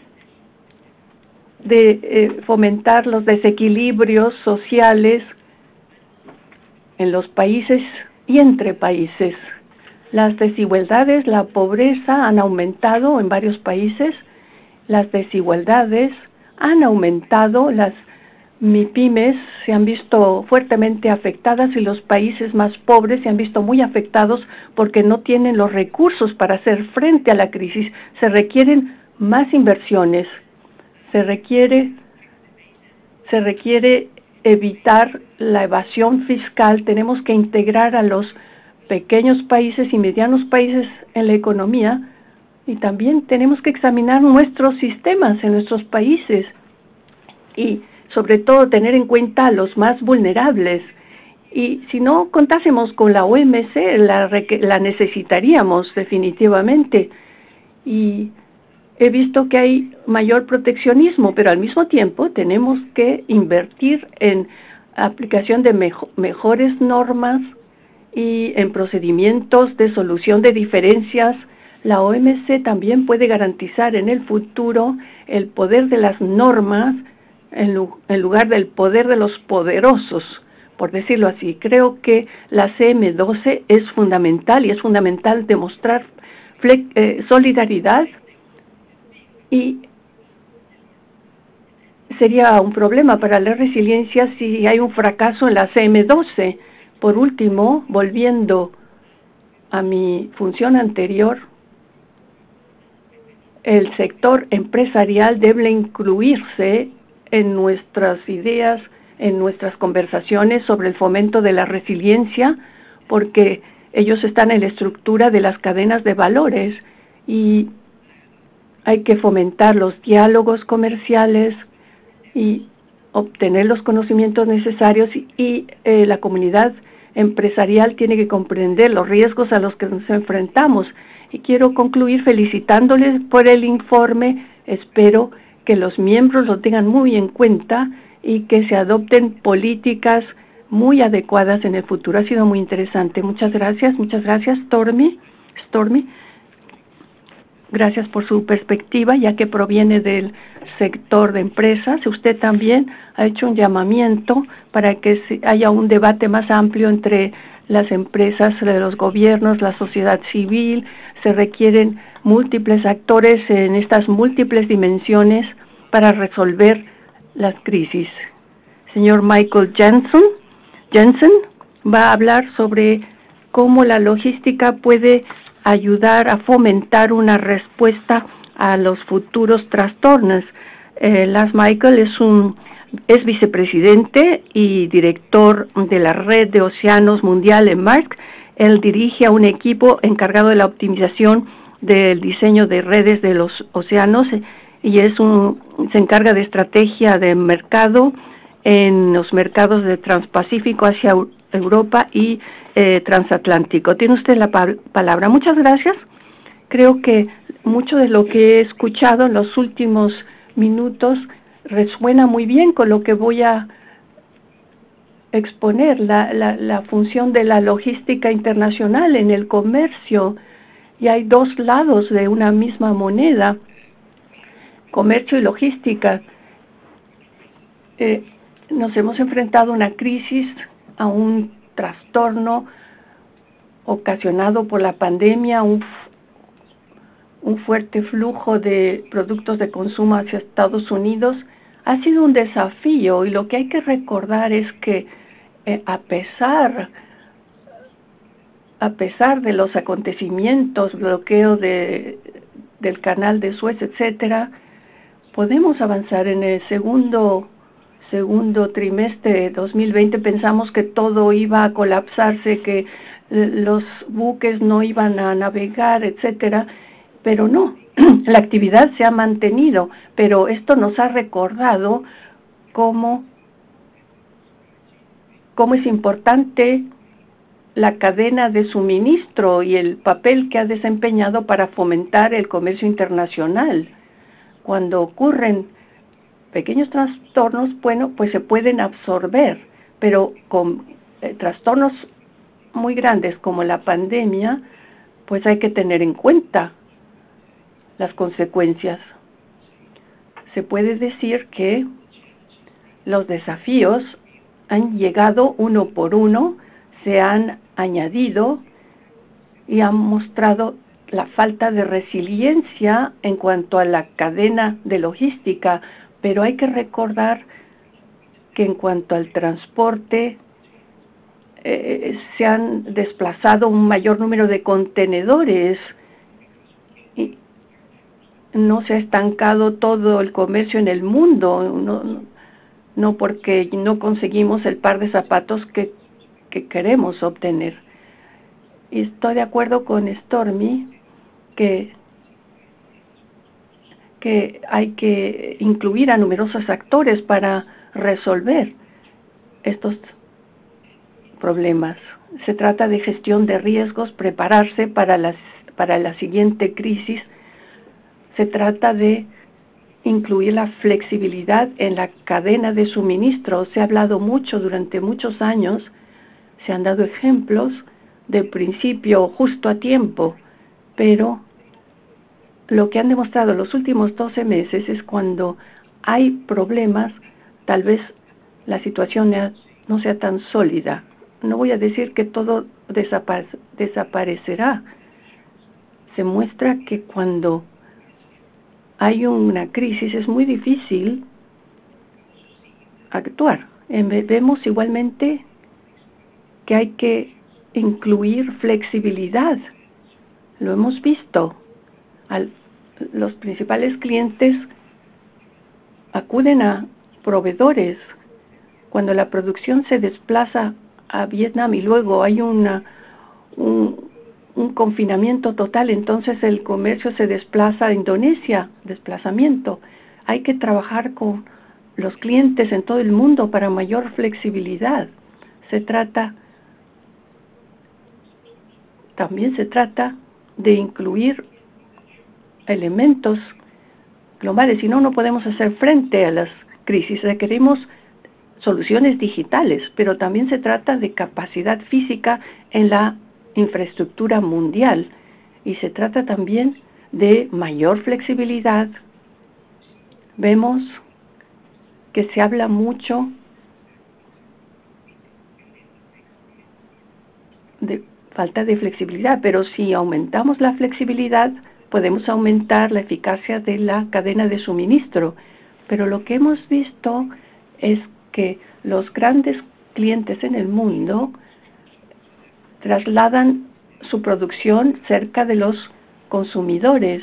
de fomentar los desequilibrios sociales en los países y entre países. Las desigualdades, la pobreza han aumentado en varios países. Las desigualdades han aumentado, las MIPYMES se han visto fuertemente afectadas, y los países más pobres se han visto muy afectados porque no tienen los recursos para hacer frente a la crisis. Se requieren más inversiones, se requiere evitar la evasión fiscal. Tenemos que integrar a los pequeños países y medianos países en la economía, y también tenemos que examinar nuestros sistemas en nuestros países, y sobre todo tener en cuenta a los más vulnerables. Y si no contásemos con la OMC, la necesitaríamos definitivamente. Y he visto que hay mayor proteccionismo, pero al mismo tiempo tenemos que invertir en aplicación de mejores normas y en procedimientos de solución de diferencias. La OMC también puede garantizar en el futuro el poder de las normas en lugar del poder de los poderosos, por decirlo así. Creo que la CM12 es fundamental, y es fundamental demostrar solidaridad, y sería un problema para la resiliencia si hay un fracaso en la CM12. Por último, volviendo a mi función anterior, el sector empresarial debe incluirse en nuestras ideas, en nuestras conversaciones sobre el fomento de la resiliencia, porque ellos están en la estructura de las cadenas de valores y hay que fomentar los diálogos comerciales y obtener los conocimientos necesarios, y la comunidad empresarial tiene que comprender los riesgos a los que nos enfrentamos. Y quiero concluir felicitándoles por el informe. Espero que los miembros lo tengan muy en cuenta y que se adopten políticas muy adecuadas en el futuro. Ha sido muy interesante. Muchas gracias, Stormy. Gracias por su perspectiva, ya que proviene del sector de empresas. Usted también ha hecho un llamamiento para que haya un debate más amplio entre las empresas, los gobiernos, la sociedad civil. Se requieren múltiples actores en estas múltiples dimensiones para resolver las crisis. Señor Michael Jensen va a hablar sobre cómo la logística puede ayudar a fomentar una respuesta a los futuros trastornos. Lars Michael es vicepresidente y director de la Red de Océanos Mundial en Maersk. Él dirige a un equipo encargado de la optimización del diseño de redes de los océanos y se encarga de estrategia de mercado en los mercados de Transpacífico hacia Europa y transatlántico. Tiene usted la palabra. Muchas gracias. Creo que mucho de lo que he escuchado en los últimos minutos resuena muy bien con lo que voy a exponer, la función de la logística internacional en el comercio. Y hay dos lados de una misma moneda, comercio y logística. Nos hemos enfrentado a una crisis, a un trastorno ocasionado por la pandemia, un fuerte flujo de productos de consumo hacia Estados Unidos. Ha sido un desafío, y lo que hay que recordar es que a pesar de los acontecimientos, bloqueo del canal de Suez, etcétera, podemos avanzar. En el segundo trimestre de 2020 pensamos que todo iba a colapsarse, que los buques no iban a navegar, etcétera, pero no, la actividad se ha mantenido, pero esto nos ha recordado cómo es importante la cadena de suministro y el papel que ha desempeñado para fomentar el comercio internacional. Cuando ocurren pequeños trastornos, bueno, pues se pueden absorber, pero con trastornos muy grandes como la pandemia, pues hay que tener en cuenta las consecuencias. Se puede decir que los desafíos han llegado uno por uno, se han añadido y han mostrado la falta de resiliencia en cuanto a la cadena de logística, pero hay que recordar que en cuanto al transporte, se han desplazado un mayor número de contenedores y no se ha estancado todo el comercio en el mundo, no porque no conseguimos el par de zapatos que queremos obtener. Y estoy de acuerdo con Stormy que hay que incluir a numerosos actores para resolver estos problemas. Se trata de gestión de riesgos, prepararse para la siguiente crisis. Se trata de incluir la flexibilidad en la cadena de suministro. Se ha hablado mucho durante muchos años, se han dado ejemplos de principio justo a tiempo, pero lo que han demostrado los últimos 12 meses es cuando hay problemas, tal vez la situación no sea tan sólida. No voy a decir que todo desaparecerá, se muestra que cuando hay una crisis es muy difícil actuar. Vemos igualmente que hay que incluir flexibilidad. Lo hemos visto. Los principales clientes acuden a proveedores cuando la producción se desplaza a Vietnam y luego hay un confinamiento total, entonces el comercio se desplaza a Indonesia, desplazamiento. Hay que trabajar con los clientes en todo el mundo para mayor flexibilidad. También se trata de incluir elementos globales, si no, no podemos hacer frente a las crisis. Requerimos soluciones digitales, pero también se trata de capacidad física en la infraestructura mundial y se trata también de mayor flexibilidad. Vemos que se habla mucho de falta de flexibilidad, pero si aumentamos la flexibilidad, podemos aumentar la eficacia de la cadena de suministro. Pero lo que hemos visto es que los grandes clientes en el mundo trasladan su producción cerca de los consumidores.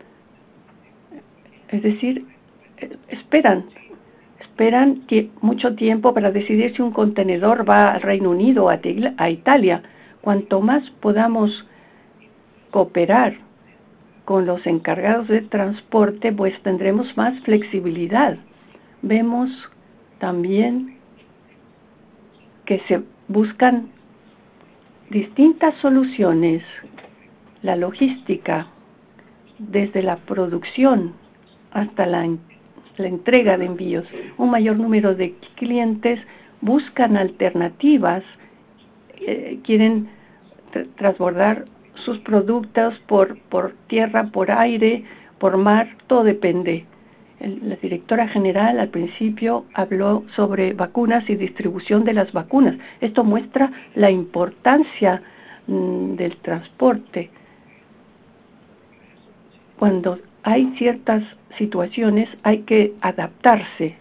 Es decir, esperan mucho tiempo para decidir si un contenedor va al Reino Unido o a Italia. Cuanto más podamos cooperar con los encargados de transporte, pues tendremos más flexibilidad. Vemos también que se buscan distintas soluciones. La logística, desde la producción hasta la entrega de envíos. Un mayor número de clientes buscan alternativas, quieren transbordar sus productos por tierra, por aire, por mar, todo depende. La directora general al principio habló sobre vacunas y distribución de las vacunas. Esto muestra la importancia del transporte. Cuando hay ciertas situaciones hay que adaptarse.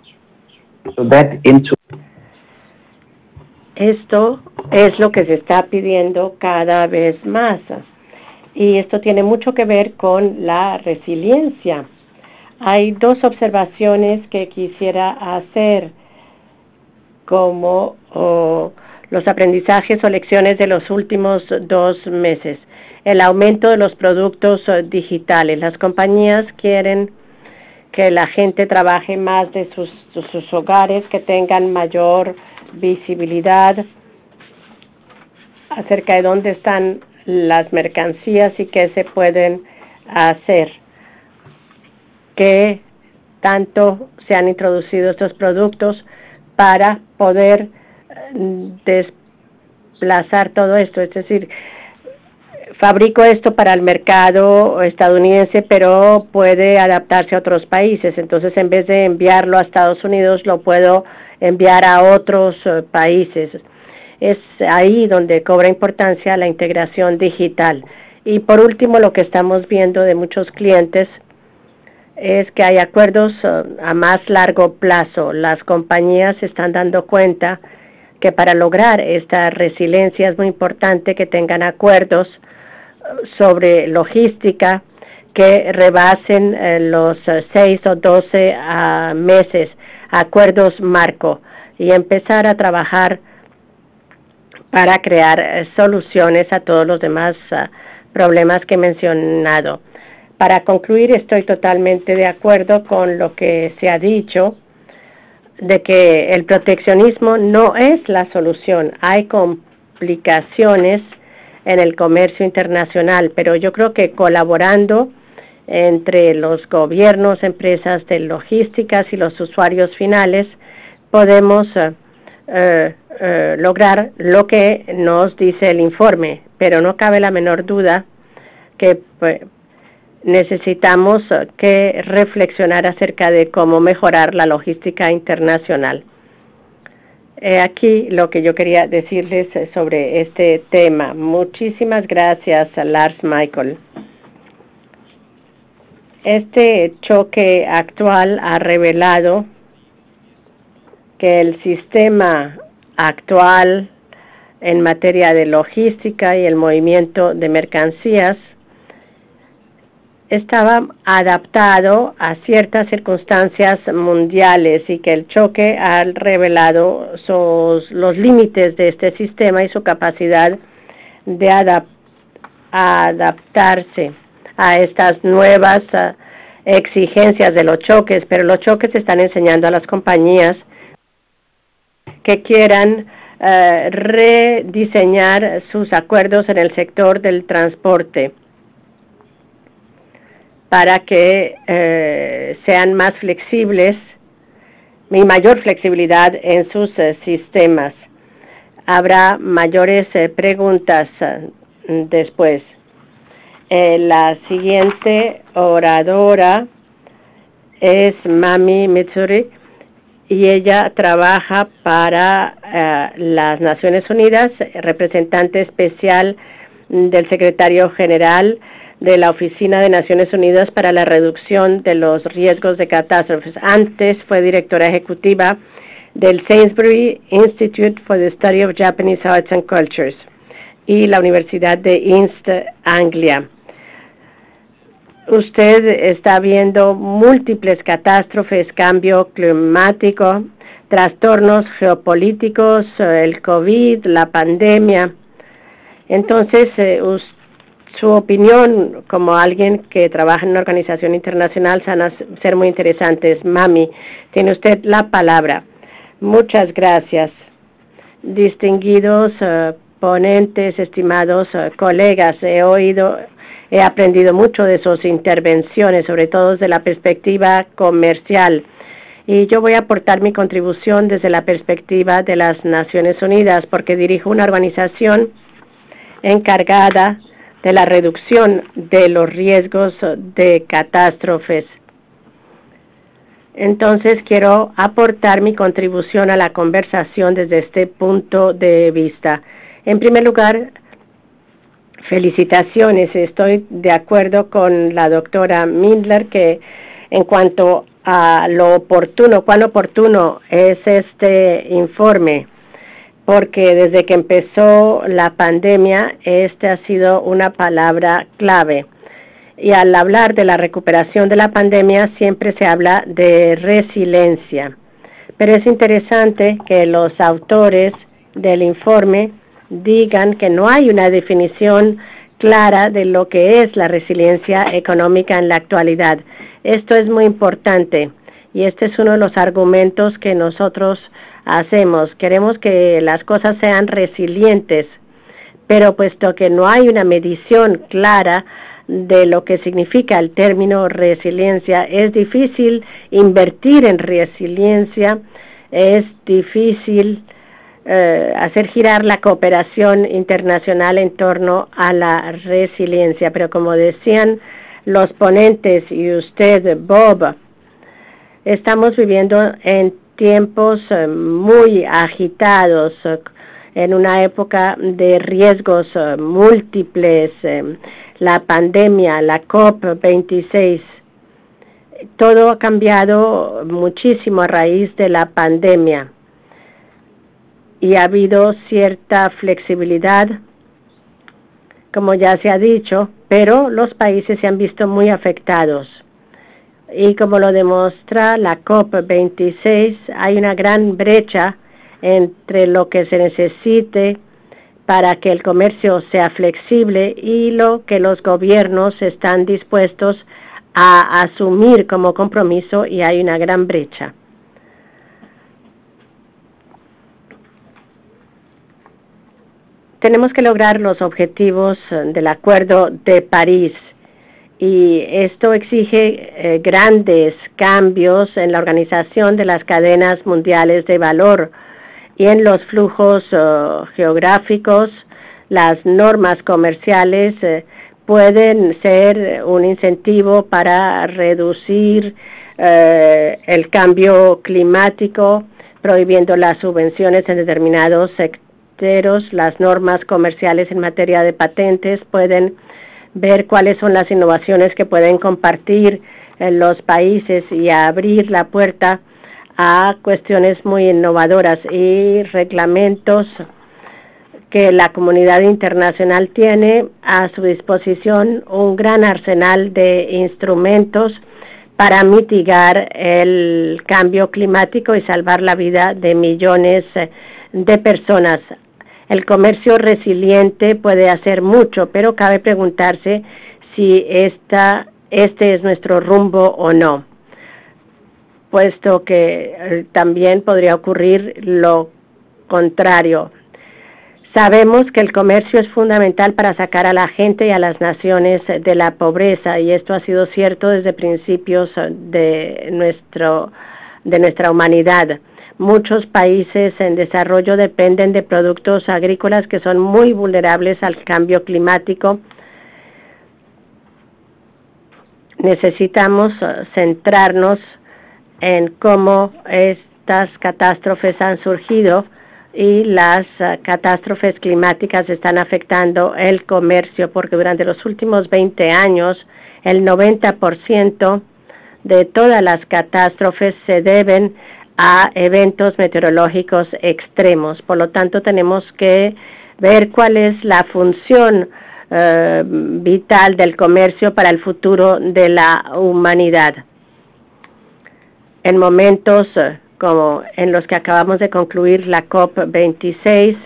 Esto es lo que se está pidiendo cada vez más. Y esto tiene mucho que ver con la resiliencia. Hay dos observaciones que quisiera hacer, como los aprendizajes o lecciones de los últimos 2 meses. El aumento de los productos digitales. Las compañías quieren que la gente trabaje más de sus hogares, que tengan mayor visibilidad acerca de dónde están las mercancías y qué se pueden hacer. Que tanto se han introducido estos productos para poder desplazar todo esto. Es decir, fabrico esto para el mercado estadounidense, pero puede adaptarse a otros países. Entonces, en vez de enviarlo a Estados Unidos, lo puedo enviar a otros países. Es ahí donde cobra importancia la integración digital. Y por último, lo que estamos viendo de muchos clientes es que hay acuerdos a más largo plazo. Las compañías se están dando cuenta que para lograr esta resiliencia es muy importante que tengan acuerdos sobre logística que rebasen los 6 o 12 meses, acuerdos marco, y empezar a trabajar para crear soluciones a todos los demás problemas que he mencionado. Para concluir, estoy totalmente de acuerdo con lo que se ha dicho, de que el proteccionismo no es la solución. Hay complicaciones en el comercio internacional, pero yo creo que colaborando entre los gobiernos, empresas de logísticas y los usuarios finales, podemos lograr lo que nos dice el informe, pero no cabe la menor duda que necesitamos que reflexionar acerca de cómo mejorar la logística internacional. Aquí lo que yo quería decirles sobre este tema. Muchísimas gracias, Lars Michael. Este choque actual ha revelado que el sistema actual en materia de logística y el movimiento de mercancías estaba adaptado a ciertas circunstancias mundiales y que el choque ha revelado los límites de este sistema y su capacidad de adaptarse a estas nuevas exigencias de los choques, pero los choques están enseñando a las compañías que quieran rediseñar sus acuerdos en el sector del transporte para que sean más flexibles y mayor flexibilidad en sus sistemas. Habrá mayores preguntas después. La siguiente oradora es Mami Mitsuri y ella trabaja para las Naciones Unidas, representante especial del secretario general de la Oficina de Naciones Unidas para la Reducción de los Riesgos de Catástrofes. Antes fue directora ejecutiva del Sainsbury Institute for the Study of Japanese Arts and Cultures y la Universidad de East Anglia. Usted está viendo múltiples catástrofes, cambio climático, trastornos geopolíticos, el COVID, la pandemia. Entonces, su opinión como alguien que trabaja en una organización internacional van a ser muy interesantes. Mami, tiene usted la palabra. Muchas gracias. Distinguidos ponentes, estimados colegas, he aprendido mucho de sus intervenciones, sobre todo desde la perspectiva comercial. Y yo voy a aportar mi contribución desde la perspectiva de las Naciones Unidas, porque dirijo una organización encargada de la reducción de los riesgos de catástrofes. Entonces quiero aportar mi contribución a la conversación desde este punto de vista. En primer lugar, felicitaciones. Estoy de acuerdo con la doctora Mindler que en cuanto a lo oportuno, cuán oportuno es este informe, porque desde que empezó la pandemia, esta ha sido una palabra clave. Y al hablar de la recuperación de la pandemia, siempre se habla de resiliencia. Pero es interesante que los autores del informe digan que no hay una definición clara de lo que es la resiliencia económica en la actualidad. Esto es muy importante y este es uno de los argumentos que nosotros hacemos. Queremos que las cosas sean resilientes, pero puesto que no hay una medición clara de lo que significa el término resiliencia, es difícil invertir en resiliencia, es difícil hacer girar la cooperación internacional en torno a la resiliencia. Pero como decían los ponentes y usted, Bob, estamos viviendo en tiempos muy agitados, en una época de riesgos múltiples, la pandemia, la COP26. Todo ha cambiado muchísimo a raíz de la pandemia y ha habido cierta flexibilidad, como ya se ha dicho, pero los países se han visto muy afectados. Y como lo demuestra la COP26, hay una gran brecha entre lo que se necesite para que el comercio sea flexible y lo que los gobiernos están dispuestos a asumir como compromiso, y hay una gran brecha. Tenemos que lograr los objetivos del Acuerdo de París y esto exige grandes cambios en la organización de las cadenas mundiales de valor y en los flujos geográficos. Las normas comerciales pueden ser un incentivo para reducir el cambio climático, prohibiendo las subvenciones en determinados sectores. Las normas comerciales en materia de patentes pueden ver cuáles son las innovaciones que pueden compartir los países y abrir la puerta a cuestiones muy innovadoras y reglamentos que la comunidad internacional tiene a su disposición un gran arsenal de instrumentos para mitigar el cambio climático y salvar la vida de millones de personas. El comercio resiliente puede hacer mucho, pero cabe preguntarse si este es nuestro rumbo o no, puesto que también podría ocurrir lo contrario. Sabemos que el comercio es fundamental para sacar a la gente y a las naciones de la pobreza, y esto ha sido cierto desde principios de nuestra humanidad. Muchos países en desarrollo dependen de productos agrícolas que son muy vulnerables al cambio climático. Necesitamos centrarnos en cómo estas catástrofes han surgido y las catástrofes climáticas están afectando el comercio, porque durante los últimos 20 años el 90% de todas las catástrofes se deben a eventos meteorológicos extremos. Por lo tanto, tenemos que ver cuál es la función vital del comercio para el futuro de la humanidad. En momentos como en los que acabamos de concluir la COP26.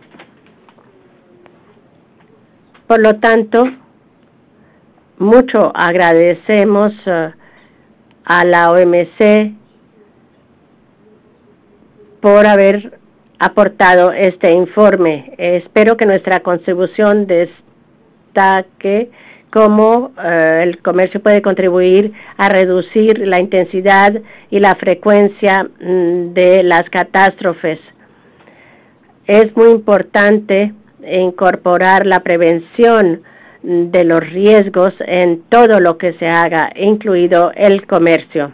Por lo tanto, mucho agradecemos a la OMC por haber aportado este informe. Espero que nuestra contribución destaque cómo el comercio puede contribuir a reducir la intensidad y la frecuencia de las catástrofes. Es muy importante incorporar la prevención de los riesgos en todo lo que se haga, incluido el comercio.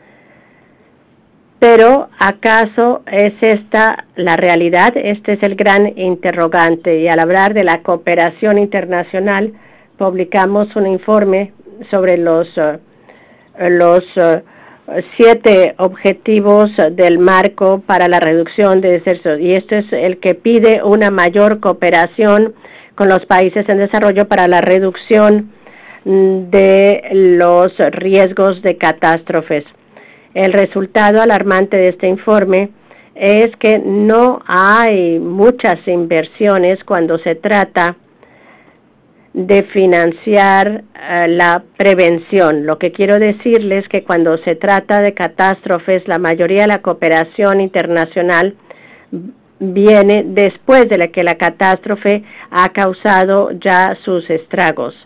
Pero, ¿acaso es esta la realidad? Este es el gran interrogante. Y al hablar de la cooperación internacional, publicamos un informe sobre los 7 objetivos del marco para la reducción de desechos, y este es el que pide una mayor cooperación con los países en desarrollo para la reducción de los riesgos de catástrofes. El resultado alarmante de este informe es que no hay muchas inversiones cuando se trata de financiar la prevención. Lo que quiero decirles es que cuando se trata de catástrofes, la mayoría de la cooperación internacional viene después de que la catástrofe ha causado ya sus estragos.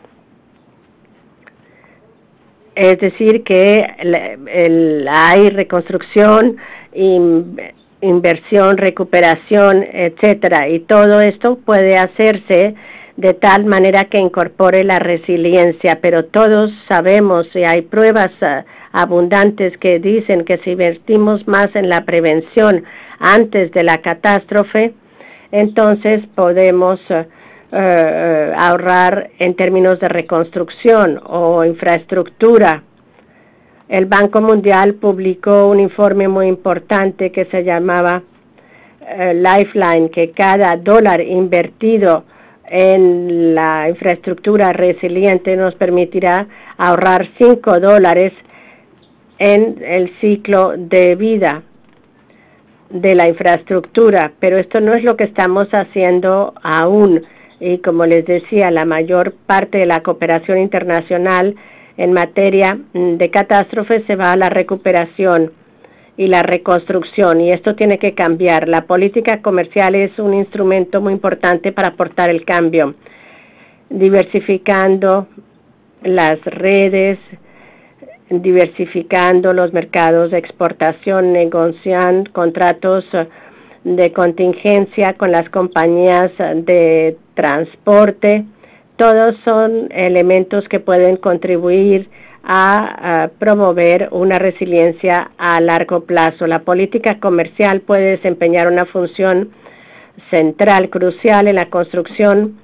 Es decir, que hay reconstrucción, inversión, recuperación, etcétera, y todo esto puede hacerse de tal manera que incorpore la resiliencia, pero todos sabemos y hay pruebas abundantes que dicen que si invertimos más en la prevención antes de la catástrofe, entonces podemos ahorrar en términos de reconstrucción o infraestructura. El Banco Mundial publicó un informe muy importante que se llamaba Lifeline, que cada dólar invertido en la infraestructura resiliente nos permitirá ahorrar $5 en el ciclo de vida de la infraestructura, pero esto no es lo que estamos haciendo aún, y como les decía, la mayor parte de la cooperación internacional en materia de catástrofes se va a la recuperación y la reconstrucción, y esto tiene que cambiar. La política comercial es un instrumento muy importante para aportar el cambio, diversificando las redes, diversificando los mercados de exportación, negociando contratos de contingencia con las compañías de transporte. Todos son elementos que pueden contribuir a promover una resiliencia a largo plazo. La política comercial puede desempeñar una función central, crucial en la construcción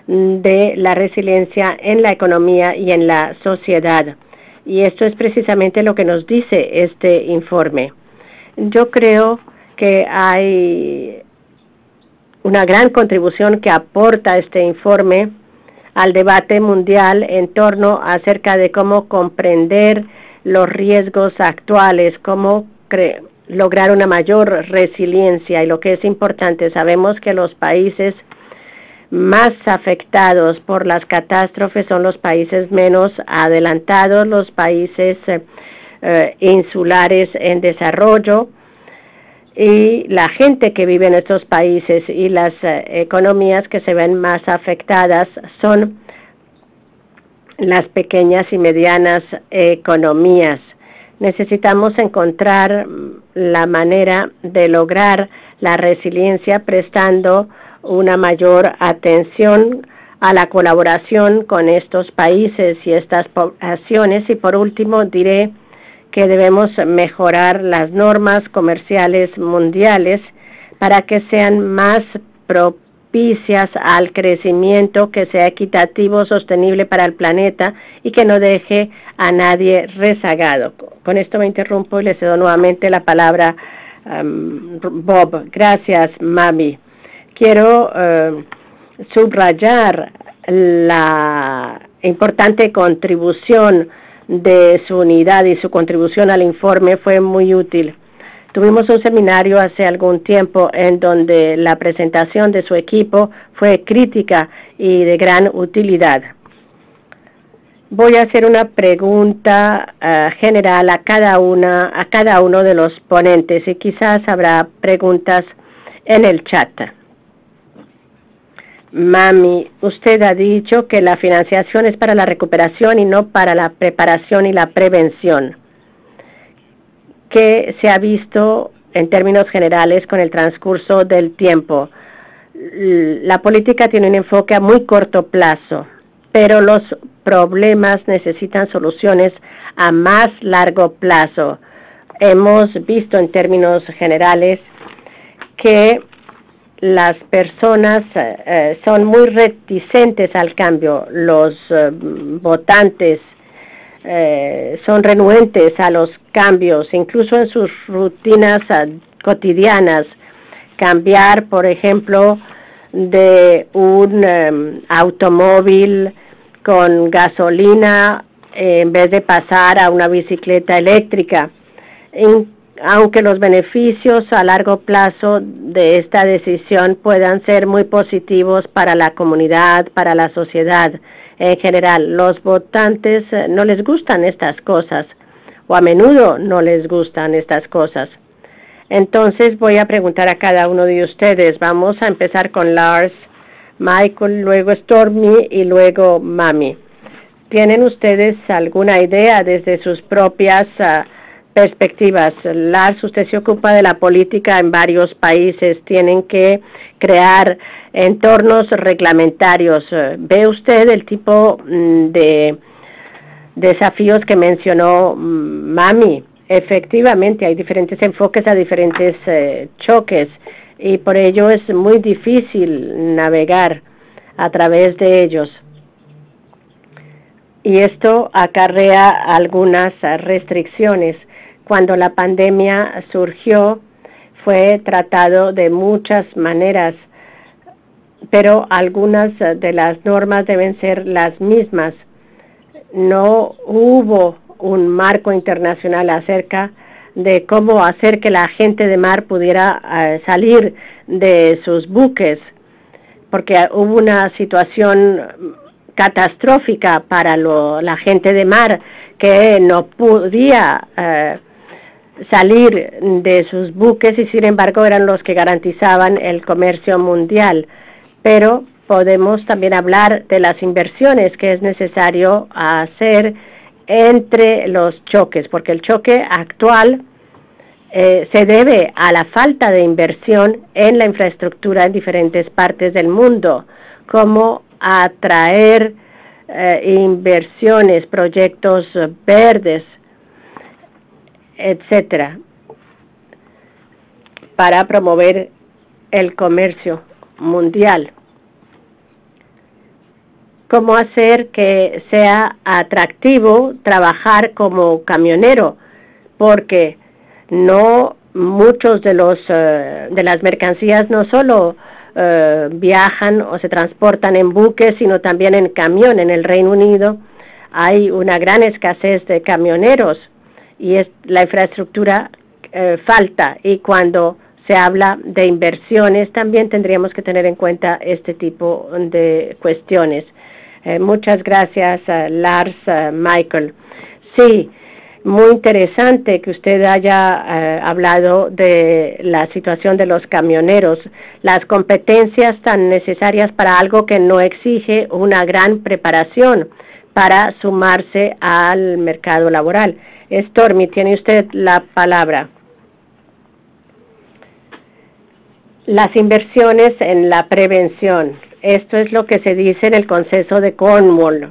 de la resiliencia en la economía y en la sociedad. Y esto es precisamente lo que nos dice este informe. Yo creo que hay una gran contribución que aporta este informe al debate mundial en torno acerca de cómo comprender los riesgos actuales, cómo lograr una mayor resiliencia. Y lo que es importante, sabemos que los países más afectados por las catástrofes son los países menos adelantados, los países insulares en desarrollo, y la gente que vive en estos países y las economías que se ven más afectadas son las pequeñas y medianas economías. Necesitamos encontrar la manera de lograr la resiliencia prestando una mayor atención a la colaboración con estos países y estas poblaciones. Y por último diré que debemos mejorar las normas comerciales mundiales para que sean más propicias al crecimiento, que sea equitativo, sostenible para el planeta y que no deje a nadie rezagado. Con esto me interrumpo y le cedo nuevamente la palabra a Bob. Gracias, Mami. Quiero subrayar la importante contribución de su unidad, y su contribución al informe fue muy útil. Tuvimos un seminario hace algún tiempo en donde la presentación de su equipo fue crítica y de gran utilidad. Voy a hacer una pregunta general a cada uno de los ponentes, y quizás habrá preguntas en el chat. Mami, usted ha dicho que la financiación es para la recuperación y no para la preparación y la prevención. ¿Qué se ha visto en términos generales con el transcurso del tiempo? La política tiene un enfoque a muy corto plazo, pero los problemas necesitan soluciones a más largo plazo. Hemos visto en términos generales que las personas son muy reticentes al cambio. Los votantes son renuentes a los cambios, incluso en sus rutinas cotidianas. Cambiar, por ejemplo, de un automóvil con gasolina en vez de pasar a una bicicleta eléctrica. Aunque los beneficios a largo plazo de esta decisión puedan ser muy positivos para la comunidad, para la sociedad en general, los votantes no les gustan estas cosas, o a menudo no les gustan estas cosas. Entonces voy a preguntar a cada uno de ustedes. Vamos a empezar con Lars, Michael, luego Stormy y luego Mami. ¿Tienen ustedes alguna idea desde sus propias perspectivas? Lars, usted se ocupa de la política en varios países, tienen que crear entornos reglamentarios. ¿Ve usted el tipo de desafíos que mencionó Mami? Efectivamente, hay diferentes enfoques a diferentes choques, y por ello es muy difícil navegar a través de ellos. Y esto acarrea algunas restricciones. Cuando la pandemia surgió, fue tratado de muchas maneras, pero algunas de las normas deben ser las mismas. No hubo un marco internacional acerca de cómo hacer que la gente de mar pudiera salir de sus buques, porque hubo una situación catastrófica para la gente de mar que no podía salir de sus buques, y sin embargo eran los que garantizaban el comercio mundial. Pero podemos también hablar de las inversiones que es necesario hacer entre los choques, porque el choque actual se debe a la falta de inversión en la infraestructura en diferentes partes del mundo, como atraer inversiones, proyectos verdes, etcétera, para promover el comercio mundial. cómo hacer que sea atractivo trabajar como camionero, porque no muchos de las mercancías no solo viajan o se transportan en buques, sino también en camión. En el Reino Unido hay una gran escasez de camioneros y la infraestructura falta, y cuando se habla de inversiones también tendríamos que tener en cuenta este tipo de cuestiones. Muchas gracias, Lars, Michael. Sí, muy interesante que usted haya hablado de la situación de los camioneros, las competencias tan necesarias para algo que no exige una gran preparación para sumarse al mercado laboral. Stormy, tiene usted la palabra. Las inversiones en la prevención. Esto es lo que se dice en el Consenso de Cornwall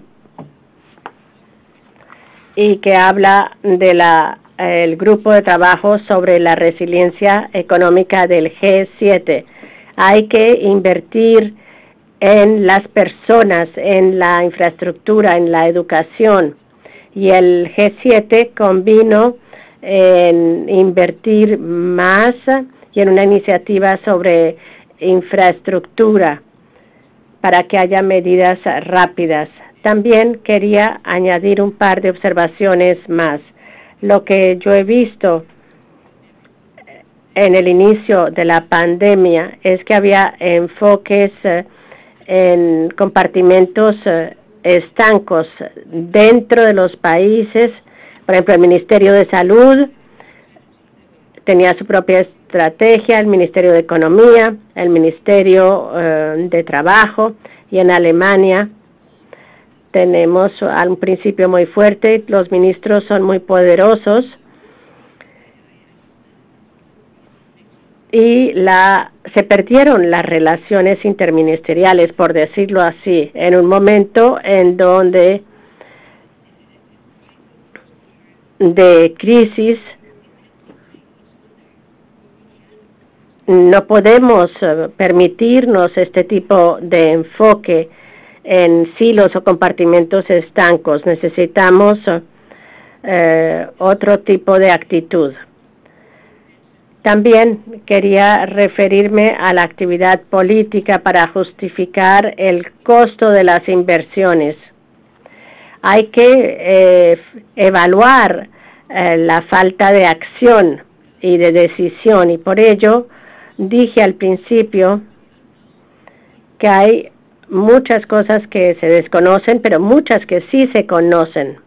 y que habla de el grupo de trabajo sobre la resiliencia económica del G7. Hay que invertir en las personas, en la infraestructura, en la educación. Y el G7 convino en invertir más y en una iniciativa sobre infraestructura para que haya medidas rápidas. También quería añadir un par de observaciones más. Lo que yo he visto en el inicio de la pandemia es que había enfoques en compartimentos estancos dentro de los países. Por ejemplo, el Ministerio de Salud tenía su propia estrategia, el Ministerio de Economía, el Ministerio de Trabajo, y en Alemania tenemos un principio muy fuerte, los ministros son muy poderosos y se perdieron las relaciones interministeriales, por decirlo así, en un momento en donde de crisis. No podemos permitirnos este tipo de enfoque en silos o compartimentos estancos. Necesitamos otro tipo de actitud. También quería referirme a la actividad política para justificar el costo de las inversiones. Hay que evaluar la falta de acción y de decisión, y por ello dije al principio que hay muchas cosas que se desconocen, pero muchas que sí se conocen.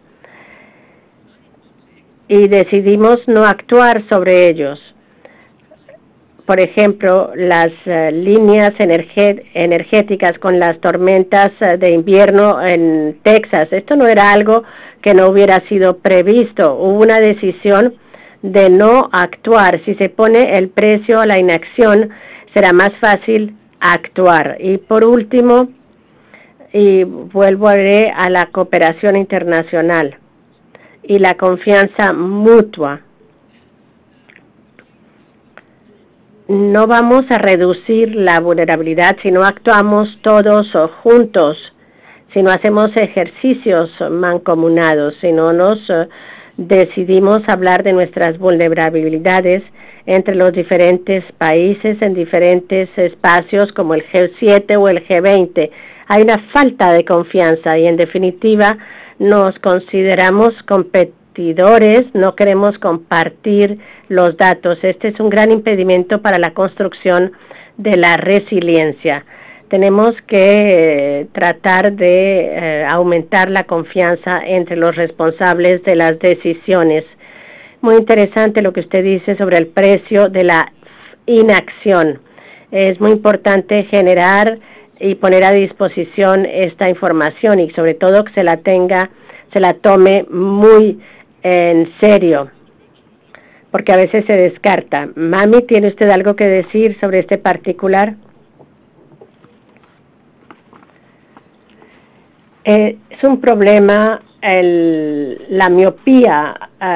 Y decidimos no actuar sobre ellos. Por ejemplo, las líneas energéticas con las tormentas de invierno en Texas. Esto no era algo que no hubiera sido previsto. Hubo una decisión de no actuar. Si se pone el precio a la inacción, será más fácil actuar. Y por último, y vuelvo a la cooperación internacional y la confianza mutua. No vamos a reducir la vulnerabilidad si no actuamos todos juntos, si no hacemos ejercicios mancomunados, si no nos decidimos hablar de nuestras vulnerabilidades entre los diferentes países en diferentes espacios como el G7 o el G20. Hay una falta de confianza y en definitiva nos consideramos competidores, no queremos compartir los datos. Este es un gran impedimento para la construcción de la resiliencia. Tenemos que tratar de aumentar la confianza entre los responsables de las decisiones. Muy interesante lo que usted dice sobre el precio de la inacción. Es muy importante generar y poner a disposición esta información y sobre todo que se la tome muy en serio, porque a veces se descarta. Mami, ¿tiene usted algo que decir sobre este particular? Es un problema la miopía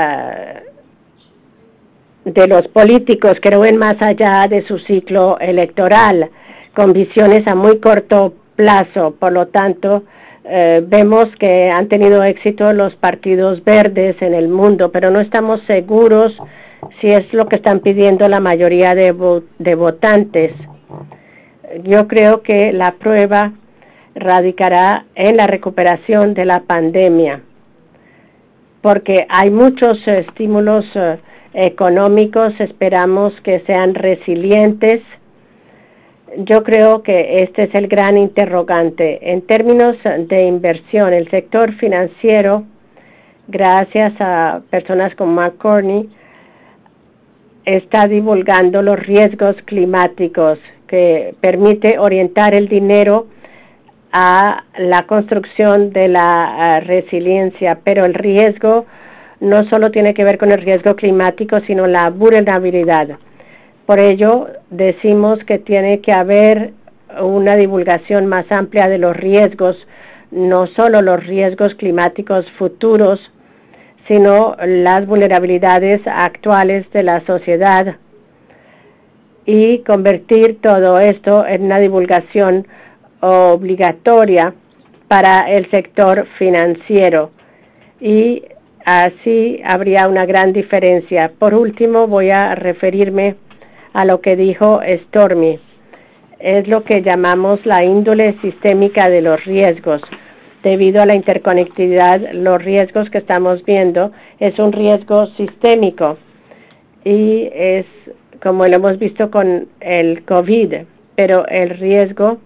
de los políticos que no ven más allá de su ciclo electoral, con visiones a muy corto plazo. Por lo tanto, Vemos que han tenido éxito los partidos verdes en el mundo, pero no estamos seguros si es lo que están pidiendo la mayoría de votantes. Yo creo que la prueba radicará en la recuperación de la pandemia, porque hay muchos estímulos económicos, esperamos que sean resilientes. Yo creo que este es el gran interrogante. En términos de inversión, el sector financiero, gracias a personas como McCorney, está divulgando los riesgos climáticos, que permite orientar el dinero a la construcción de la resiliencia, pero el riesgo no solo tiene que ver con el riesgo climático, sino la vulnerabilidad. Por ello, decimos que tiene que haber una divulgación más amplia de los riesgos, no solo los riesgos climáticos futuros, sino las vulnerabilidades actuales de la sociedad, y convertir todo esto en una divulgación obligatoria para el sector financiero. Y así habría una gran diferencia. Por último, voy a referirme a lo que dijo Stormy. Es lo que llamamos la índole sistémica de los riesgos. Debido a la interconectividad, los riesgos que estamos viendo es un riesgo sistémico y es como lo hemos visto con el COVID, pero el riesgo,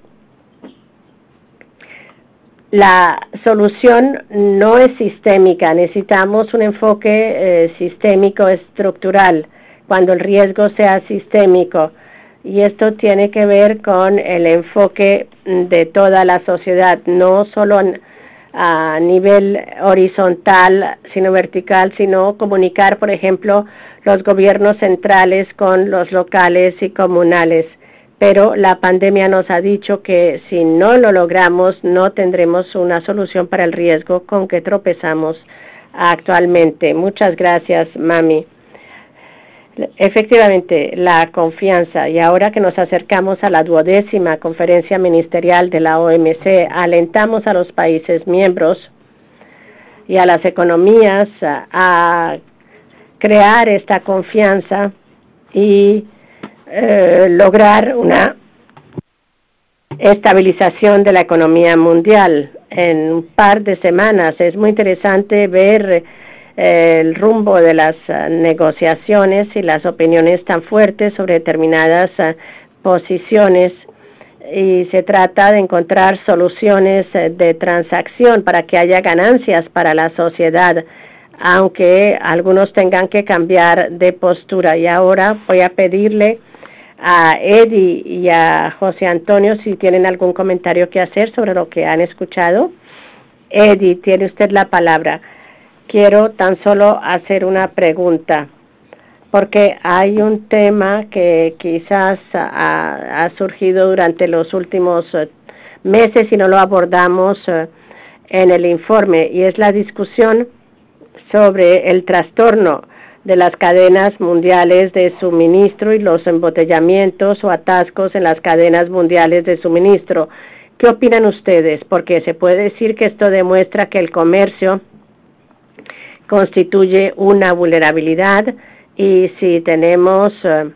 la solución no es sistémica, necesitamos un enfoque sistémico estructural cuando el riesgo sea sistémico, y esto tiene que ver con el enfoque de toda la sociedad, no solo a nivel horizontal, sino vertical, sino comunicar, por ejemplo, los gobiernos centrales con los locales y comunales. Pero la pandemia nos ha dicho que si no lo logramos, no tendremos una solución para el riesgo con que tropezamos actualmente. Muchas gracias, Mami. Efectivamente, la confianza, y ahora que nos acercamos a la 12ª conferencia ministerial de la OMC, alentamos a los países miembros y a las economías a crear esta confianza y lograr una estabilización de la economía mundial en un par de semanas. Es muy interesante ver el rumbo de las negociaciones y las opiniones tan fuertes sobre determinadas posiciones, y se trata de encontrar soluciones de transacción para que haya ganancias para la sociedad, aunque algunos tengan que cambiar de postura. Y ahora voy a pedirle a Eddie y a José Antonio si tienen algún comentario que hacer sobre lo que han escuchado. Eddie, tiene usted la palabra. Quiero tan solo hacer una pregunta, porque hay un tema que quizás ha surgido durante los últimos meses y no lo abordamos en el informe, y es la discusión sobre el trastorno de las cadenas mundiales de suministro y los embotellamientos o atascos en las cadenas mundiales de suministro. ¿Qué opinan ustedes? Porque se puede decir que esto demuestra que el comercio constituye una vulnerabilidad, y si tenemos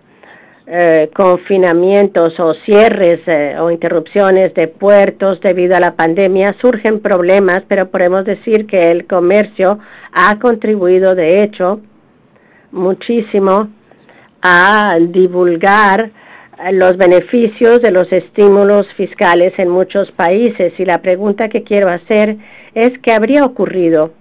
confinamientos o cierres o interrupciones de puertos debido a la pandemia, surgen problemas, pero podemos decir que el comercio ha contribuido de hecho muchísimo a divulgar los beneficios de los estímulos fiscales en muchos países. Y la pregunta que quiero hacer es ¿qué habría ocurrido?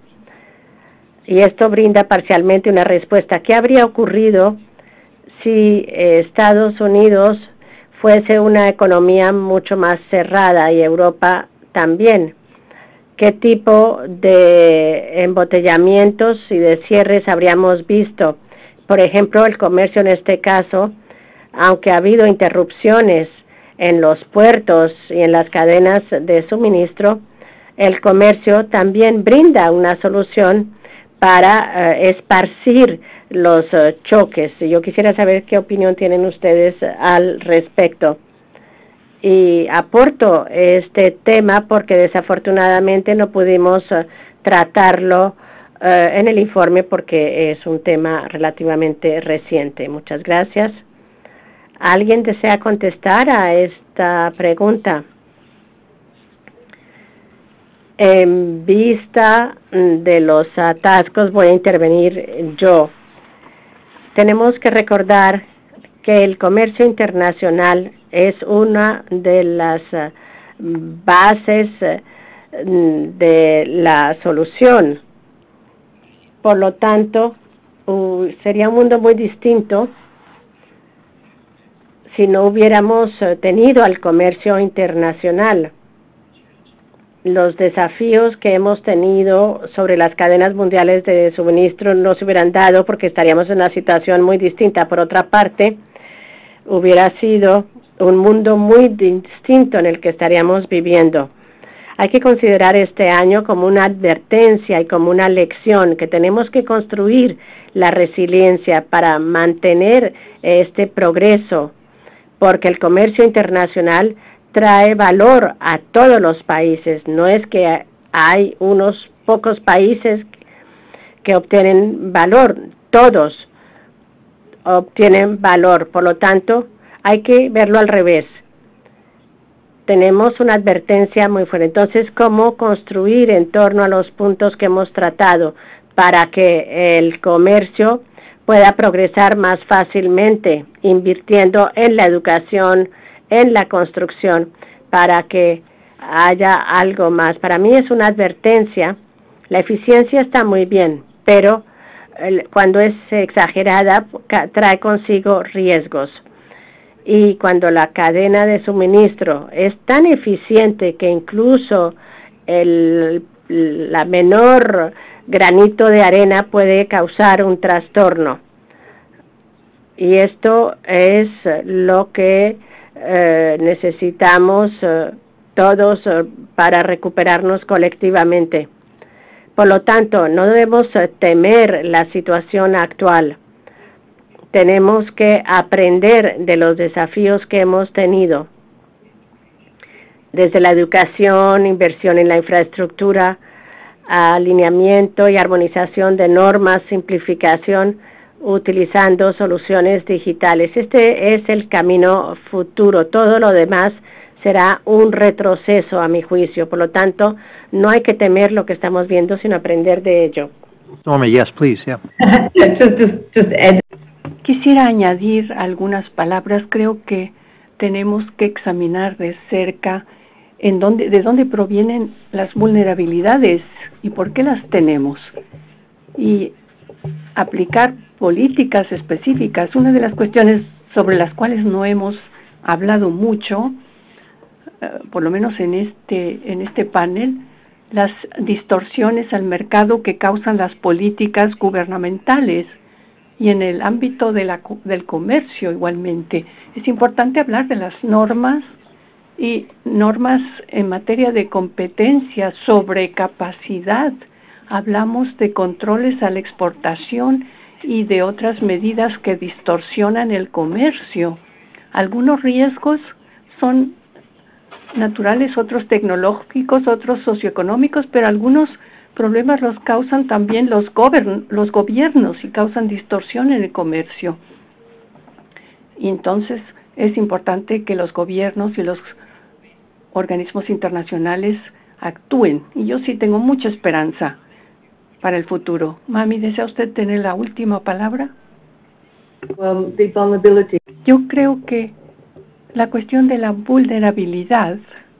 Y esto brinda parcialmente una respuesta. ¿Qué habría ocurrido si Estados Unidos fuese una economía mucho más cerrada y Europa también? ¿Qué tipo de embotellamientos y de cierres habríamos visto? Por ejemplo, el comercio en este caso, aunque ha habido interrupciones en los puertos y en las cadenas de suministro, el comercio también brinda una solución para esparcir los choques. Yo quisiera saber qué opinión tienen ustedes al respecto. y aporto este tema porque desafortunadamente no pudimos tratarlo en el informe porque es un tema relativamente reciente. Muchas gracias. ¿Alguien desea contestar a esta pregunta? En vista de los atascos voy a intervenir yo. Tenemos que recordar que el comercio internacional es una de las bases de la solución. Por lo tanto, sería un mundo muy distinto si no hubiéramos tenido al comercio internacional. Los desafíos que hemos tenido sobre las cadenas mundiales de suministro no se hubieran dado porque estaríamos en una situación muy distinta. Por otra parte, hubiera sido un mundo muy distinto en el que estaríamos viviendo. Hay que considerar este año como una advertencia y como una lección que tenemos que construir la resiliencia para mantener este progreso, porque el comercio internacional trae valor a todos los países. No es que hay unos pocos países que obtienen valor, todos obtienen valor. Por lo tanto, hay que verlo al revés. Tenemos una advertencia muy fuerte. Entonces, ¿cómo construir en torno a los puntos que hemos tratado para que el comercio pueda progresar más fácilmente, invirtiendo en la educación, en la construcción, para que haya algo más? Para mí es una advertencia. La eficiencia está muy bien, pero cuando es exagerada trae consigo riesgos. Y cuando la cadena de suministro es tan eficiente que incluso la menor granito de arena puede causar un trastorno. Y esto es lo que necesitamos todos para recuperarnos colectivamente. Por lo tanto, no debemos temer la situación actual. Tenemos que aprender de los desafíos que hemos tenido, desde la educación, inversión en la infraestructura, alineamiento y armonización de normas, simplificación, utilizando soluciones digitales. Este es el camino futuro. Todo lo demás será un retroceso, a mi juicio. Por lo tanto, no hay que temer lo que estamos viendo, sino aprender de ello. Norma, yes, please, yeah. Quisiera añadir algunas palabras. Creo que tenemos que examinar de cerca de dónde provienen las vulnerabilidades y por qué las tenemos. Y aplicar políticas específicas. Una de las cuestiones sobre las cuales no hemos hablado mucho, por lo menos en este panel, las distorsiones al mercado que causan las políticas gubernamentales. Y en el ámbito del comercio igualmente. Es importante hablar de las normas y normas en materia de competencia, sobre capacidad. Hablamos de controles a la exportación y de otras medidas que distorsionan el comercio. Algunos riesgos son naturales, otros tecnológicos, otros socioeconómicos, pero algunos problemas los causan también los gobiernos y causan distorsión en el comercio. Y entonces es importante que los gobiernos y los organismos internacionales actúen. Y yo sí tengo mucha esperanza para el futuro. Mami, ¿desea usted tener la última palabra? Yo creo que la cuestión de la vulnerabilidad,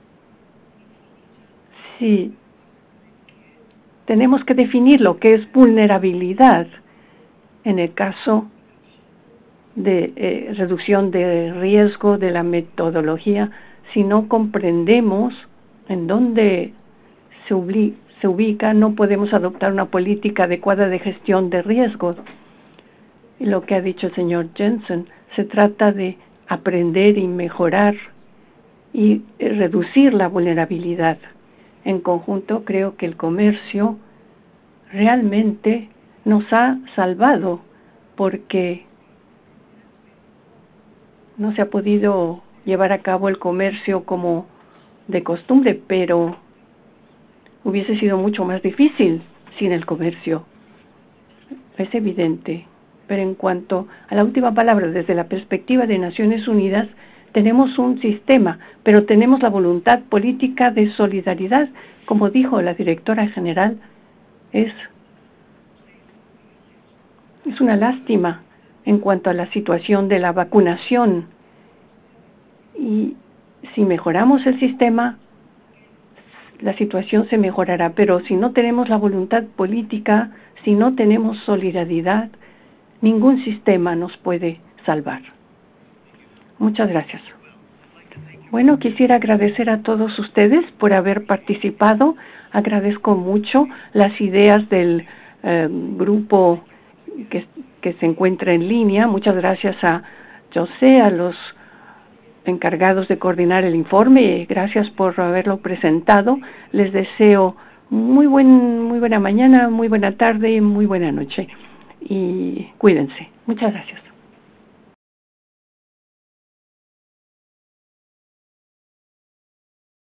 sí, tenemos que definir lo que es vulnerabilidad en el caso de reducción de riesgo de la metodología. Si no comprendemos en dónde se ubica, no podemos adoptar una política adecuada de gestión de riesgos. Y lo que ha dicho el señor Jensen, se trata de aprender y mejorar y reducir la vulnerabilidad. En conjunto, creo que el comercio realmente nos ha salvado porque no se ha podido llevar a cabo el comercio como de costumbre, pero hubiese sido mucho más difícil sin el comercio. Es evidente. Pero en cuanto a la última palabra, desde la perspectiva de Naciones Unidas, tenemos un sistema, pero tenemos la voluntad política de solidaridad. Como dijo la directora general, es una lástima en cuanto a la situación de la vacunación. Y si mejoramos el sistema, la situación se mejorará. Pero si no tenemos la voluntad política, si no tenemos solidaridad, ningún sistema nos puede salvar. Muchas gracias. Bueno, quisiera agradecer a todos ustedes por haber participado. Agradezco mucho las ideas del grupo que se encuentra en línea. Muchas gracias a José, a los encargados de coordinar el informe. Gracias por haberlo presentado. Les deseo muy buena mañana, muy buena tarde y muy buena noche. Y cuídense. Muchas gracias.